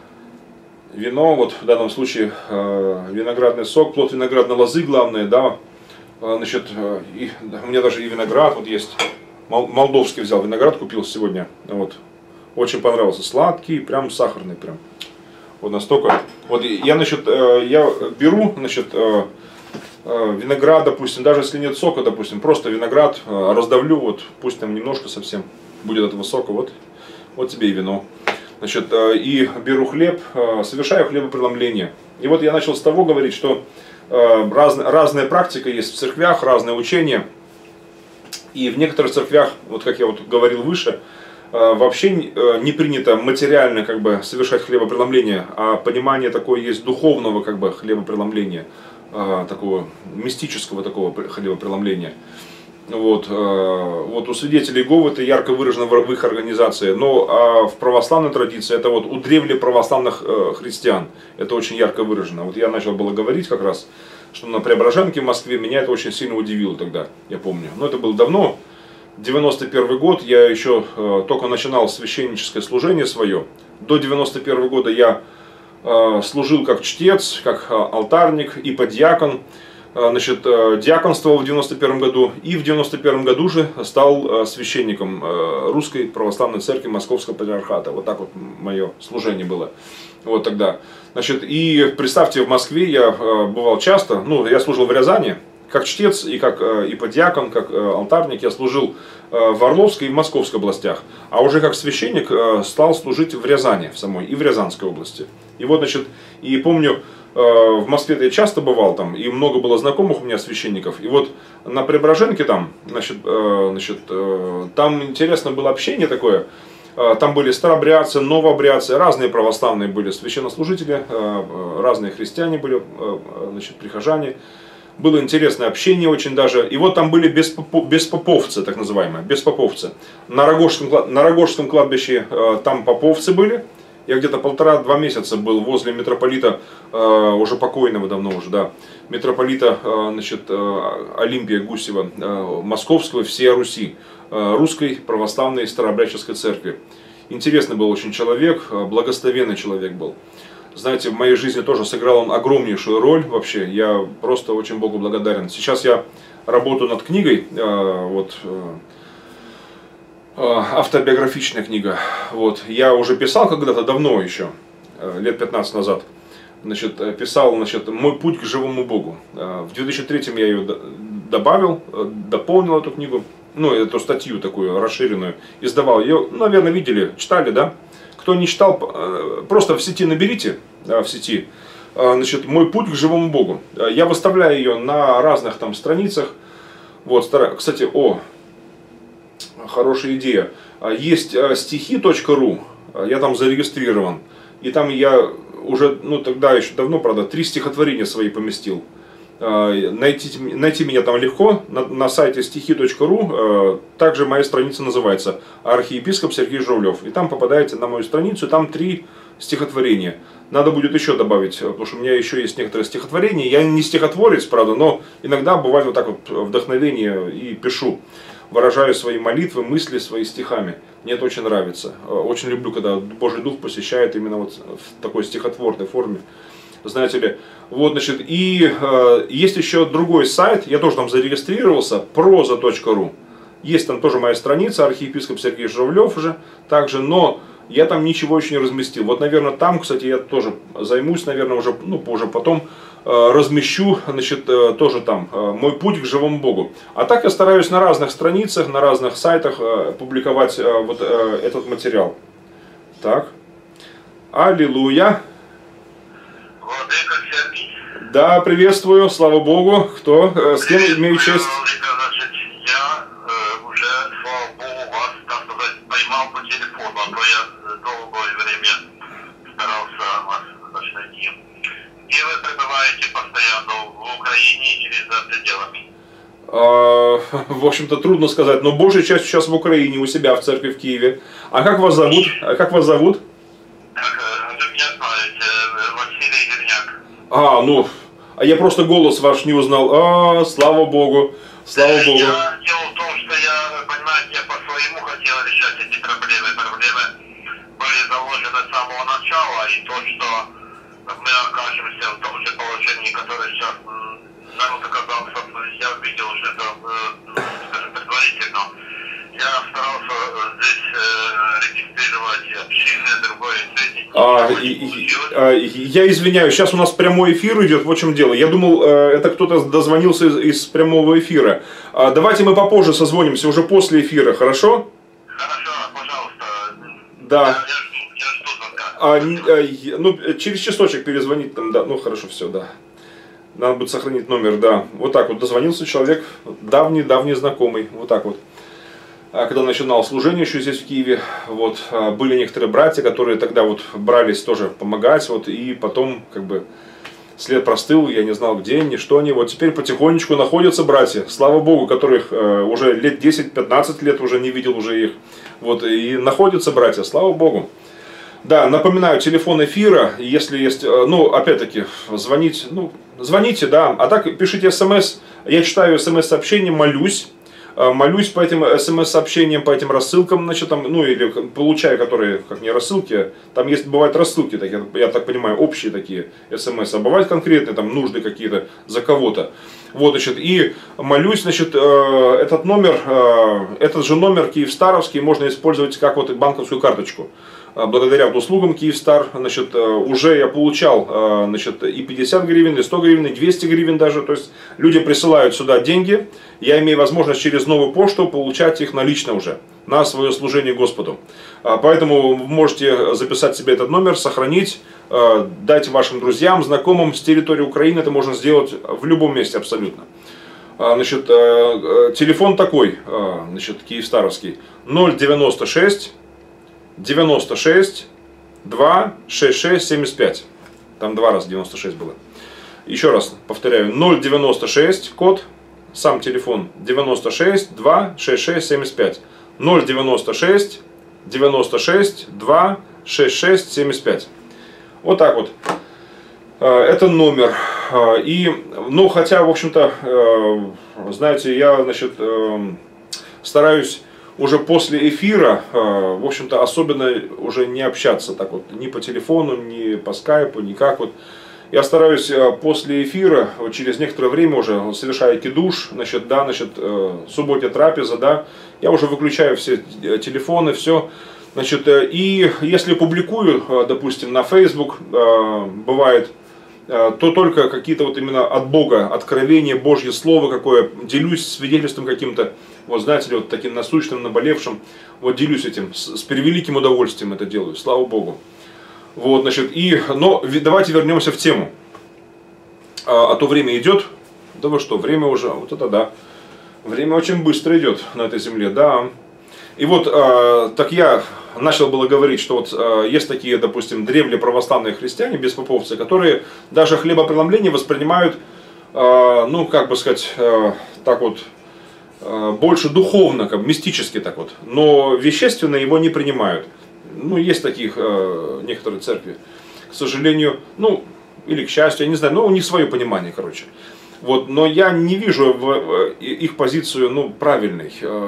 вино, вот в данном случае виноградный сок, плод виноградной лозы, главное, да, значит, и, у меня даже и виноград вот есть. Молдовский взял виноград, купил сегодня. Вот. Очень понравился. Сладкий, прям сахарный. Прям. Вот настолько. Вот я, значит, я беру, значит, виноград, допустим, даже если нет сока, допустим, просто виноград раздавлю, вот, пусть там немножко совсем будет этого сока, вот тебе и вино. Значит, и беру хлеб, совершаю хлебопреломление. И вот я начал с того говорить, что разная практика есть в церквях, разные учения. И в некоторых церквях, вот как я вот говорил выше, вообще не принято материально как бы совершать хлебопреломление, а понимание такое есть духовного как бы хлебопреломления, такого мистического такого хлебопреломления. Вот, вот у свидетелей Иеговы это ярко выражено в их организации, но в православной традиции, это вот у древлеправославных христиан, это очень ярко выражено. Вот я начал было говорить как раз, что на Преображенке в Москве меня это очень сильно удивило тогда, я помню. Но это было давно, 91 год, я еще только начинал священническое служение свое. До 91 года я служил как чтец, как алтарник и подьякон. Значит, диаконствовал в 91 году и в 91 году же стал священником Русской Православной Церкви Московского Патриархата. Вот так вот мое служение было вот тогда. Значит, и представьте, в Москве я бывал часто, ну, я служил в Рязани, как чтец и как и подьякон, как алтарник, я служил в Орловской и в Московской областях. А уже как священник стал служить в Рязани в самой и в Рязанской области. И вот, значит, и помню, в Москве я часто бывал там, и много было знакомых у меня священников. И вот на Преображенке там, значит, там интересно было общение такое. Там были старообрядцы, новообрядцы, разные православные были священнослужители, разные христиане были, значит, прихожане. Было интересное общение очень даже. И вот там были беспоповцы, так называемые, беспоповцы. На Рогожском кладбище там поповцы были. Я где-то 1,5-2 месяца был возле митрополита, уже покойного давно уже, да, митрополита, значит, Олимпия Гусева, Московского всей Руси, Русской Православной Старообрядческой Церкви. Интересный был очень человек, благословенный человек был. Знаете, в моей жизни тоже сыграл он огромнейшую роль вообще. Я просто очень Богу благодарен. Сейчас я работаю над книгой, вот, автобиографичная книга. Вот. Я уже писал когда-то давно еще, лет 15 назад. Значит, писал, значит, «Мой путь к живому Богу». В 2003 я ее добавил, дополнил эту книгу, ну, эту статью такую расширенную, издавал ее. Наверное, видели, читали, да? Кто не читал, просто в сети наберите, в сети, значит, «Мой путь к живому Богу». Я выставляю ее на разных там страницах. Вот, кстати, хорошая идея. Есть стихи.ру, я там зарегистрирован. И там я уже, ну тогда еще давно, правда, 3 стихотворения свои поместил. Найти меня там легко на сайте стихи.ру. Также моя страница называется «Архиепископ Сергей Журавлев». И там попадаете на мою страницу, там 3 стихотворения. Надо будет еще добавить, потому что у меня еще есть некоторые стихотворения. Я не стихотворец, правда, но иногда бывает вот так вот вдохновение и пишу. Выражаю свои молитвы, мысли свои стихами. Мне это очень нравится. Очень люблю, когда Божий Дух посещает именно вот в такой стихотворной форме. Знаете ли, вот, значит, и есть еще другой сайт, я тоже там зарегистрировался, проза.ру. Есть там тоже моя страница, архиепископ Сергей Журавлев уже, также, но я там ничего еще не разместил. Вот, наверное, там, кстати, я тоже займусь, наверное, уже, ну, уже потом размещу, значит, тоже там, «Мой путь к живому Богу». А так я стараюсь на разных страницах, на разных сайтах публиковать вот этот материал. Так. Аллилуйя. Владыка Сергей. Да, приветствую, слава Богу. Кто? С кем имею честь? Значит, я уже, слава Богу, вас, так сказать, поймал по телефону, а то я долгое время старался вас найти. Где вы пребываете постоянно, в Украине или за пределами? В общем-то, трудно сказать, но большая часть сейчас в Украине, у себя в церкви в Киеве. А как вас зовут? Вы меня знаете, Василий Верняк. Ну, а я просто голос ваш не узнал. Слава Богу, слава Богу. Дело в том, что я, понимаете, я по-своему хотел решать эти проблемы. Проблемы были заложены с самого начала, и то, что мы окажемся в том же положении, которое сейчас народ оказался, я видел уже это, скажем, предварительно. Я старался здесь регистрировать общины, другое, третье. Я извиняюсь, сейчас у нас прямой эфир идет, вот в чем дело. Я думал, это кто-то дозвонился из прямого эфира. Давайте мы попозже созвонимся, уже после эфира, хорошо? Хорошо, пожалуйста. Да. Я жду звонка. Ну, через часочек перезвонить там, да, ну хорошо, все, да. Надо будет сохранить номер, да. Вот так вот дозвонился человек, давний знакомый, вот так вот. Когда начинал служение еще здесь в Киеве, вот, были некоторые братья, которые тогда вот брались тоже помогать, вот, и потом, как бы, след простыл, я не знал, где они, что они, вот теперь потихонечку находятся братья, слава Богу, которых уже лет 10-15 лет уже не видел уже их, вот, и находятся братья, слава Богу. Да, напоминаю, телефон эфира, если есть, ну, опять-таки, звоните, да, а так пишите смс, я читаю смс-сообщения, молюсь по этим смс-сообщениям, по этим рассылкам, значит, там, ну, или получаю, которые, как не рассылки, там есть, бывают рассылки, такие, я так понимаю, общие такие смс, а бывают конкретные, там, нужды какие-то за кого-то. Вот, значит, и молюсь, значит, этот же номер Киевстаровский можно использовать как вот банковскую карточку. Благодаря вот услугам Киевстар, значит, уже я получал, значит, и 50 гривен, и 100 гривен, и 200 гривен даже. То есть люди присылают сюда деньги, я имею возможность через новую почту получать их налично уже на свое служение Господу. Поэтому вы можете записать себе этот номер, сохранить, дать вашим друзьям, знакомым с территории Украины. Это можно сделать в любом месте абсолютно. Значит, телефон такой, значит, Киевстаровский, 096 96 2 66 75. Там 2 раза 96 было. Еще раз повторяю. 096 код, сам телефон 96 2 66 75. 096 96 2 6675. Вот так вот. Это номер. И, ну, хотя, в общем-то, знаете, я, значит, стараюсь уже после эфира, в общем-то, особенно уже не общаться так вот, ни по телефону, ни по скайпу, никак вот. Я стараюсь после эфира, вот через некоторое время уже, совершая кидуш, значит, да, значит, субботняя трапеза, да, я уже выключаю все телефоны, все. Значит, и если публикую, допустим, на Facebook, бывает, то только какие-то вот именно от Бога, откровение, Божье Слово какое, делюсь свидетельством каким-то, вот знаете ли, вот таким насущным, наболевшим, вот делюсь этим, с превеликим удовольствием это делаю, слава Богу. Вот, значит, но давайте вернемся в тему. А то время идет, да вы что, время уже, вот это да, время очень быстро идет на этой земле, да. И вот, так я начал было говорить, что вот есть такие, допустим, древние православные христиане, беспоповцы, которые даже хлебопреломление воспринимают, ну, как бы сказать, так вот, больше духовно, как мистически так вот, но вещественно его не принимают. Ну, есть таких некоторые церкви, к сожалению, ну, или к счастью, я не знаю, но у них свое понимание, короче. Вот, но я не вижу их позицию, ну, правильной.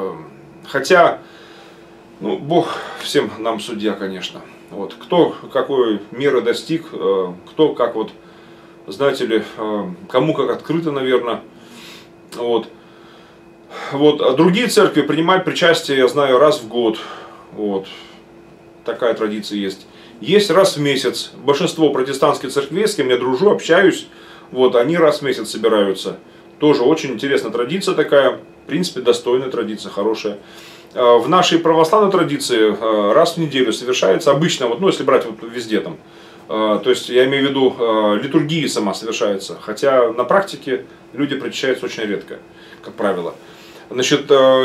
Хотя, ну, Бог всем нам судья, конечно. Вот, кто какой меры достиг, кто как вот, знаете ли, кому как открыто, наверное. Вот. Вот. А другие церкви принимают причастие, я знаю, раз в год. Вот. Такая традиция есть. Есть раз в месяц. Большинство протестантских церквей, с кем я дружу, общаюсь, вот, они раз в месяц собираются. Тоже очень интересная традиция такая. В принципе, достойная традиция, хорошая. В нашей православной традиции раз в неделю совершается обычно, вот, ну, если брать вот везде там, то есть я имею в виду, литургия сама совершается. Хотя на практике люди причащаются очень редко, как правило. Значит,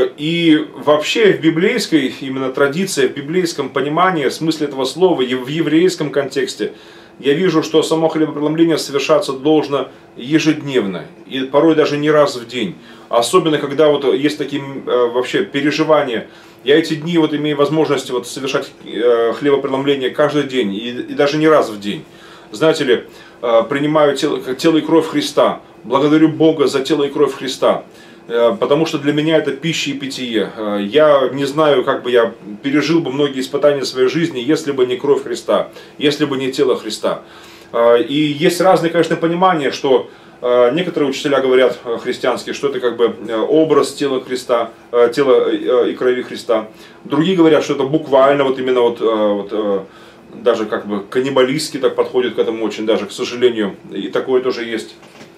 и вообще в библейской именно традиции, в библейском понимании, в смысле этого слова, в еврейском контексте, я вижу, что само хлебопреломление совершаться должно ежедневно, и порой даже не раз в день. Особенно, когда вот есть такие вообще переживания. Я эти дни вот имею возможность вот совершать хлебопреломление каждый день, и даже не раз в день. Знаете ли, принимаю тело и кровь Христа, благодарю Бога за тело и кровь Христа. Потому что для меня это пища и питье. Я не знаю, как бы я пережил бы многие испытания своей жизни, если бы не кровь Христа, если бы не тело Христа. И есть разные, конечно, понимания, что некоторые учителя говорят христианские, что это как бы образ тела Христа, тела и крови Христа. Другие говорят, что это буквально вот именно вот даже как бы каннибалистски так подходит к этому очень даже, к сожалению. И такое тоже есть.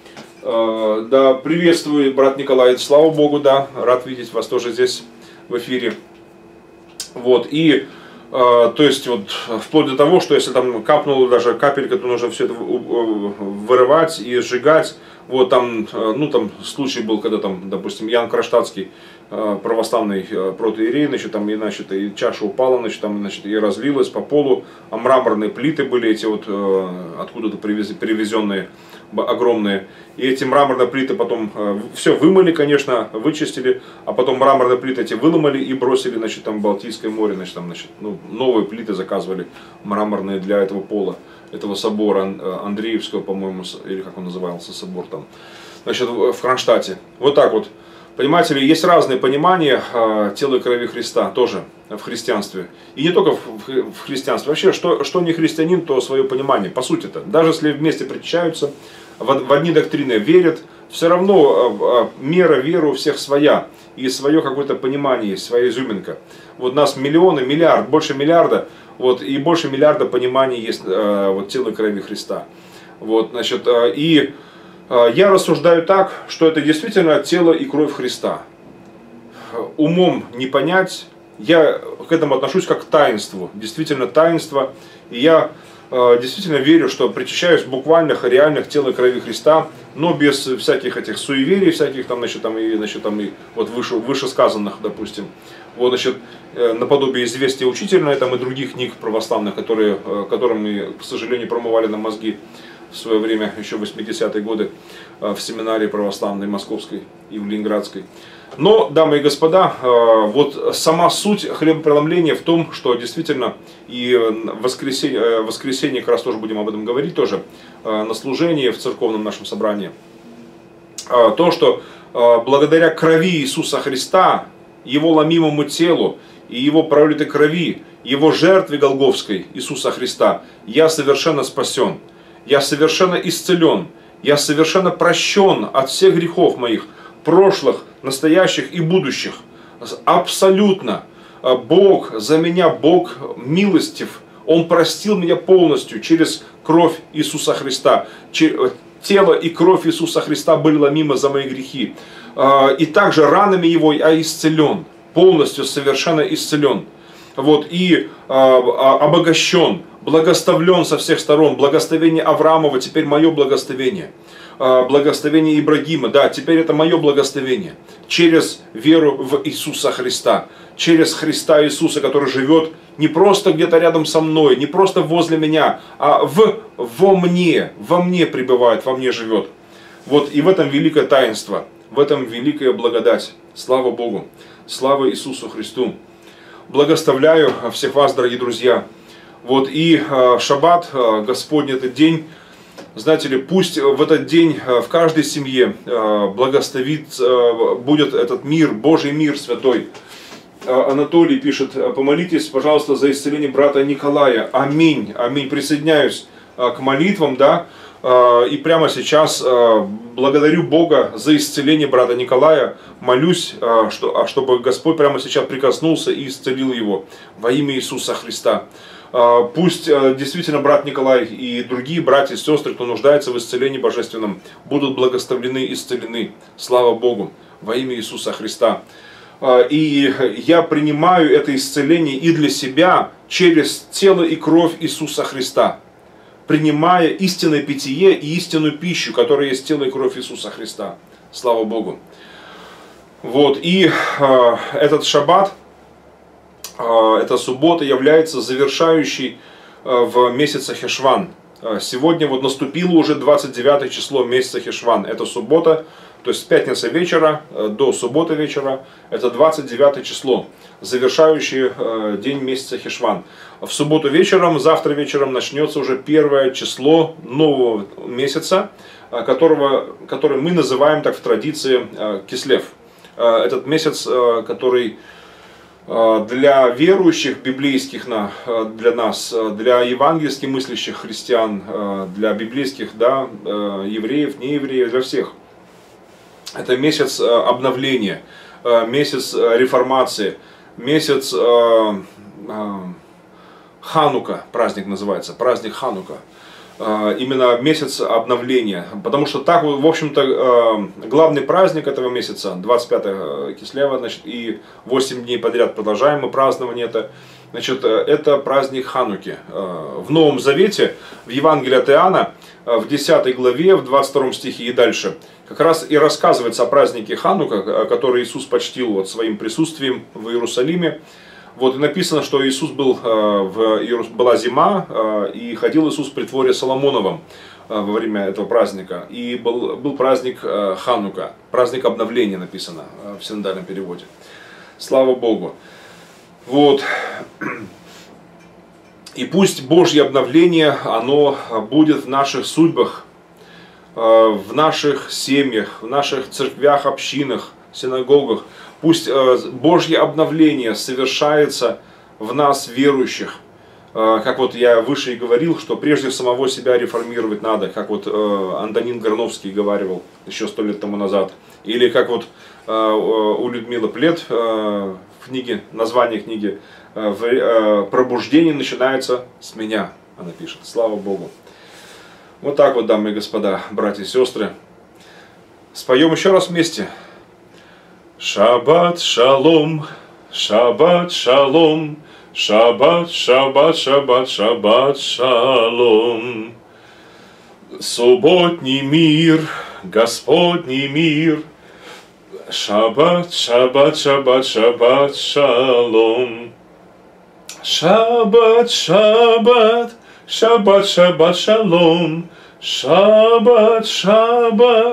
Да, приветствую, брат Николай, слава Богу, да, рад видеть вас тоже здесь в эфире. Вот, и, то есть, вот, вплоть до того, что если там капнула даже капелька, то нужно все это вырывать и сжигать. Вот там, ну там случай был, когда там, допустим, Ян Кронштадтский, православный протоиерей, значит, там, и, значит, и чаша упала, значит, там, значит, и разлилась по полу, а мраморные плиты были эти вот, откуда-то привезенные, огромные. И эти мраморные плиты потом все вымыли, конечно, вычистили, а потом мраморные плиты эти выломали и бросили, значит, там в Балтийское море, значит, там, значит, ну, новые плиты заказывали мраморные для этого пола, этого собора Андреевского, по-моему, или как он назывался, собор там, значит, в Кронштадте. Вот так вот. Понимаете ли, есть разные понимания тела и крови Христа тоже в христианстве. И не только в христианстве. Вообще, что не христианин, то свое понимание. По сути-то, даже если вместе причащаются, в одни доктрины верят, все равно мера веры у всех своя. И свое какое-то понимание есть, своя изюминка. Вот нас миллионы, миллиард, больше миллиарда, вот, и больше миллиарда пониманий есть вот, тела и крови Христа. Вот, значит, и я рассуждаю так, что это действительно тело и кровь Христа. Умом не понять, я к этому отношусь как к таинству, действительно таинство. И я действительно верю, что причащаюсь буквальных, реальных тела и крови Христа, но без всяких этих суеверий, всяких там, значит, там и вот вышесказанных, допустим. Вот, значит, наподобие известия учителя, там и других книг православных, которым мы, к сожалению, промывали на мозги в свое время, еще в 80-е годы, в семинарии православной московской и в ленинградской. Но, дамы и господа, вот сама суть хлебопреломления в том, что действительно и в воскресенье как раз тоже будем об этом говорить тоже, на служении в церковном нашем собрании. То, что благодаря крови Иисуса Христа, Его ломимому телу и Его пролитой крови, Его жертве Голгофской Иисуса Христа, я совершенно спасен, я совершенно исцелен, я совершенно прощен от всех грехов моих, прошлых, настоящих и будущих. Абсолютно. Бог за меня, Бог милостив. Он простил меня полностью через кровь Иисуса Христа. Тело и кровь Иисуса Христа были ломимы за мои грехи. И также ранами Его я исцелен. Полностью, совершенно исцелен. Вот, и обогащен, благословлен со всех сторон. Благословение Авраамова теперь мое благословение. Благословение Ибрагима, да, теперь это мое благословение. Через веру в Иисуса Христа. Через Христа Иисуса, который живет не просто где-то рядом со мной, не просто возле меня, а во мне пребывает, во мне живет. Вот, и в этом великое таинство, в этом великая благодать. Слава Богу, слава Иисусу Христу. Благословляю всех вас, дорогие друзья. Вот, и шаббат, Господний, этот день, знаете ли, пусть в этот день в каждой семье благословит, будет этот мир, Божий мир святой. Анатолий пишет: помолитесь, пожалуйста, за исцеление брата Николая. Аминь, аминь. Присоединяюсь к молитвам, да, и прямо сейчас благодарю Бога за исцеление брата Николая. Молюсь, чтобы Господь прямо сейчас прикоснулся и исцелил его во имя Иисуса Христа. Пусть действительно брат Николай и другие братья и сестры, кто нуждается в исцелении божественном, будут благословлены и исцелены. Слава Богу, во имя Иисуса Христа. И я принимаю это исцеление и для себя через тело и кровь Иисуса Христа, принимая истинное питье и истинную пищу, которая есть тело и кровь Иисуса Христа. Слава Богу. Вот, и этот шаббат, эта суббота является завершающей в месяце Хешван. Сегодня вот наступило уже 29 число месяца Хешван. Это суббота, то есть с пятницы вечера до субботы вечера. Это 29 число, завершающий день месяца Хешван. В субботу вечером, завтра вечером начнется уже первое число нового месяца, который мы называем так в традиции Кислев. Этот месяц, который для верующих библейских, для нас, для евангельски мыслящих христиан, для библейских, да, евреев, неевреев, для всех. Это месяц обновления, месяц реформации, месяц Ханука, праздник называется, праздник Ханука. Именно месяц обновления. Потому что так, в общем-то, главный праздник этого месяца, 25 Кислева, значит, и 8 дней подряд продолжаем мы празднование это. Значит, это праздник Хануки. В Новом Завете, в Евангелии от Иоанна, в 10 главе, в 22 стихе и дальше, как раз и рассказывается о празднике Ханука, который Иисус почтил вот своим присутствием в Иерусалиме. Вот и написано, что Иисус была зима, и ходил Иисус в притворе Соломоновом во время этого праздника. И был праздник Ханука, праздник обновления написано в синодальном переводе. Слава Богу. Вот. И пусть Божье обновление, оно будет в наших судьбах, в наших семьях, в наших церквях, общинах, синагогах. Пусть Божье обновление совершается в нас, верующих. Как вот я выше и говорил, что прежде самого себя реформировать надо, как вот Антонин Горновский говаривал еще 100 лет тому назад. Или как вот у Людмилы Плет в книге, название книги «Пробуждение начинается с меня», она пишет. Слава Богу. Вот так вот, дамы и господа, братья и сестры. Споем еще раз вместе. Шаббат шалом, шаббат шалом, шаббат, шаббат, шаббат, шаббат шалом. Субботний мир, Господний мир, шаббат, шаббат, шаббат, шаббат шалом. Шаббат, шаббат, шаббат, шаббат шалом, шаббат, шаббат,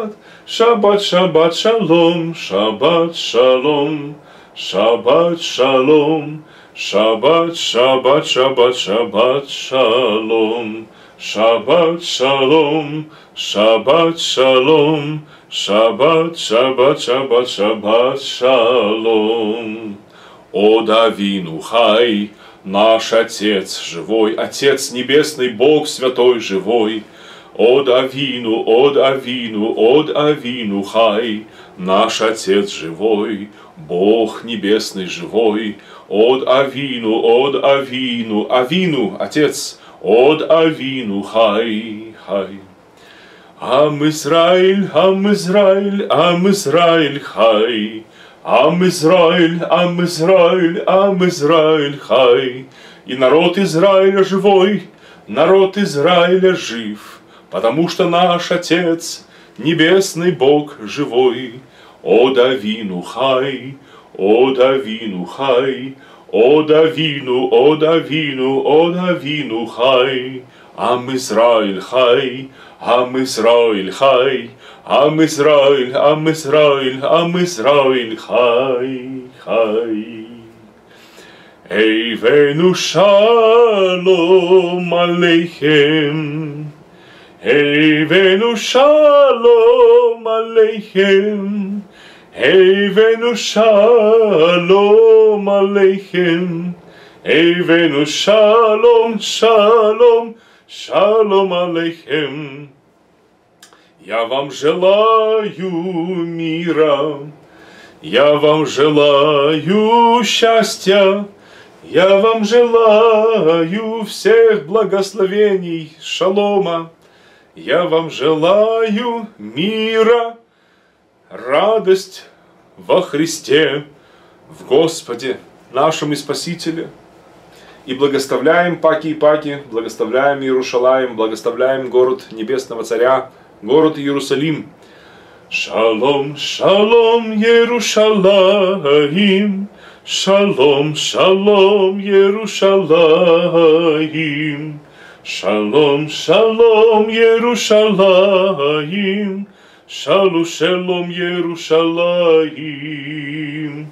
Шаббат, шаббат, шалом, шаббат, шалом, шаббат, шалом, шаббат, шаббат, шаббат, шаббат, шалом, шаббат, шалом, шаббат, шалом, шаббат, шаббат, шаббат, шаббат, шалом. Од Авину хай, наш Отец живой, Отец Небесный, Бог Святой живой. Од Авину, од Авину, од Авину хай, наш Отец живой, Бог Небесный живой. Од Авину, Авину, Отец, од Авину хай, хай. Ам Израиль, Ам Израиль, Ам Израиль хай. Ам Израиль, Ам Израиль, Ам Израиль хай. И народ Израиля живой, народ Израиля жив, потому что наш Отец, Небесный Бог живой. Од Авину хай, од Авину хай, од Авину, од Авину, од Авину хай. Ам Израиль хай, Ам Израиль хай, Ам Израиль, Ам Израиль, Ам Израиль хай, хай. Эйвену шалом алейхем, Эйвену шалом алейхем, Эйвену шалом алейхем, Эйвену шалом, шалом, шалом алейхем. Я вам желаю мира, я вам желаю счастья, я вам желаю всех благословений, шалома. Я вам желаю мира, радость во Христе, в Господе, нашем и Спасителе. И благословляем Паки и Паки, благословляем Иерушалаим, благословляем город Небесного Царя, город Иерусалим. Шалом, шалом, Иерушалаим, шалом, шалом, Иерушалаим. Шалом, шалом, Иерушалаим, шалу, шалом, Иерушалаим.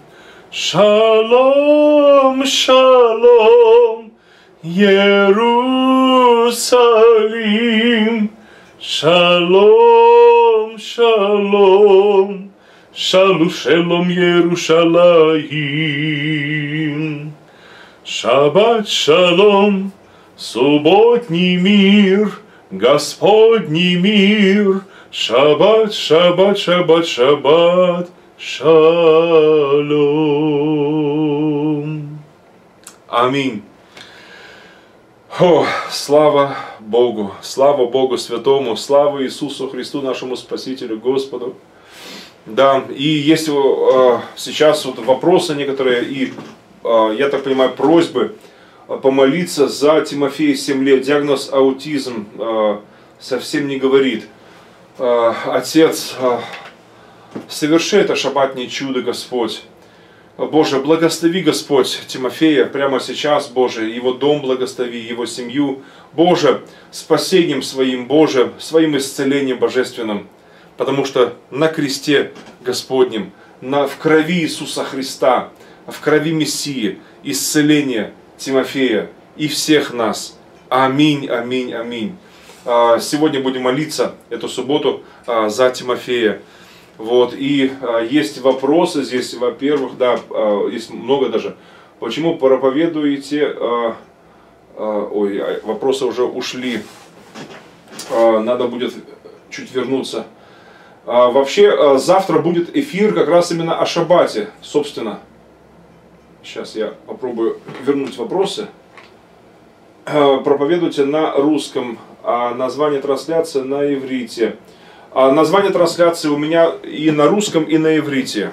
Шалом, шалом, Иерусалим. Шалом, шалом, шалу, шалом, Иерушалаим. Шаббат шалом, субботний мир, Господний мир. Шаббат, шаббат, шаббат, шаббат, шалом. Аминь. О, слава Богу Святому, слава Иисусу Христу, нашему Спасителю, Господу. Да, и есть сейчас вот вопросы некоторые, и, я так понимаю, просьбы помолиться за Тимофея, 7 лет, диагноз аутизм, совсем не говорит. Отец, соверши это шаббатное чудо, Господь. Боже, благослови, Господь, Тимофея прямо сейчас, Боже, его дом благослови, его семью. Боже, спасением своим, Боже, своим исцелением божественным. Потому что на кресте Господнем, в крови Иисуса Христа, в крови Мессии, исцеление Тимофея и всех нас. Аминь, аминь, аминь. Сегодня будем молиться эту субботу за Тимофея. Вот, и есть вопросы здесь, во-первых, да, есть много даже. Почему проповедуете, вопросы уже ушли, надо будет чуть вернуться. Вообще, завтра будет эфир как раз именно о шаббате, собственно. Сейчас я попробую вернуть вопросы. Проповедуйте на русском, а название трансляции на иврите. Название трансляции у меня и на русском, и на иврите.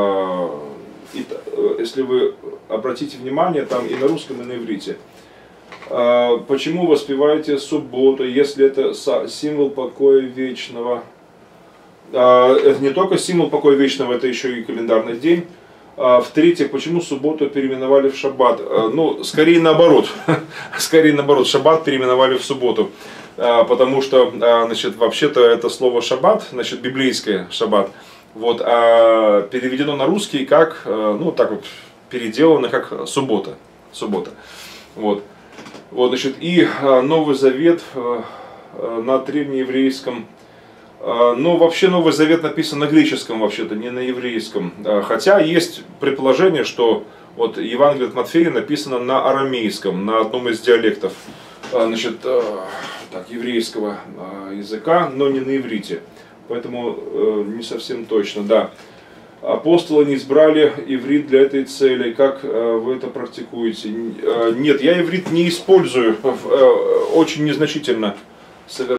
Если вы обратите внимание, там и на русском, и на иврите. Почему воспеваете субботу, если это символ покоя вечного? Это не только символ покоя вечного, это еще и календарный день. В-третьих, почему субботу переименовали в шаббат? Ну, скорее наоборот. Скорее наоборот, шаббат переименовали в субботу. потому что, значит, вообще-то это слово шаббат, значит, библейское шаббат, вот, переведено на русский как, ну, так вот, переделано как суббота, вот, значит, и Новый Завет на древнееврейском, но вообще Новый Завет написан на греческом, вообще-то, не на еврейском, хотя есть предположение, что вот Евангелие от Матфея написано на арамейском, на одном из диалектов, значит, так, еврейского языка, но не на иврите. Поэтому не совсем точно, да. Апостолы не избрали иврит для этой цели. Как вы это практикуете? Нет, я иврит не использую, очень незначительно.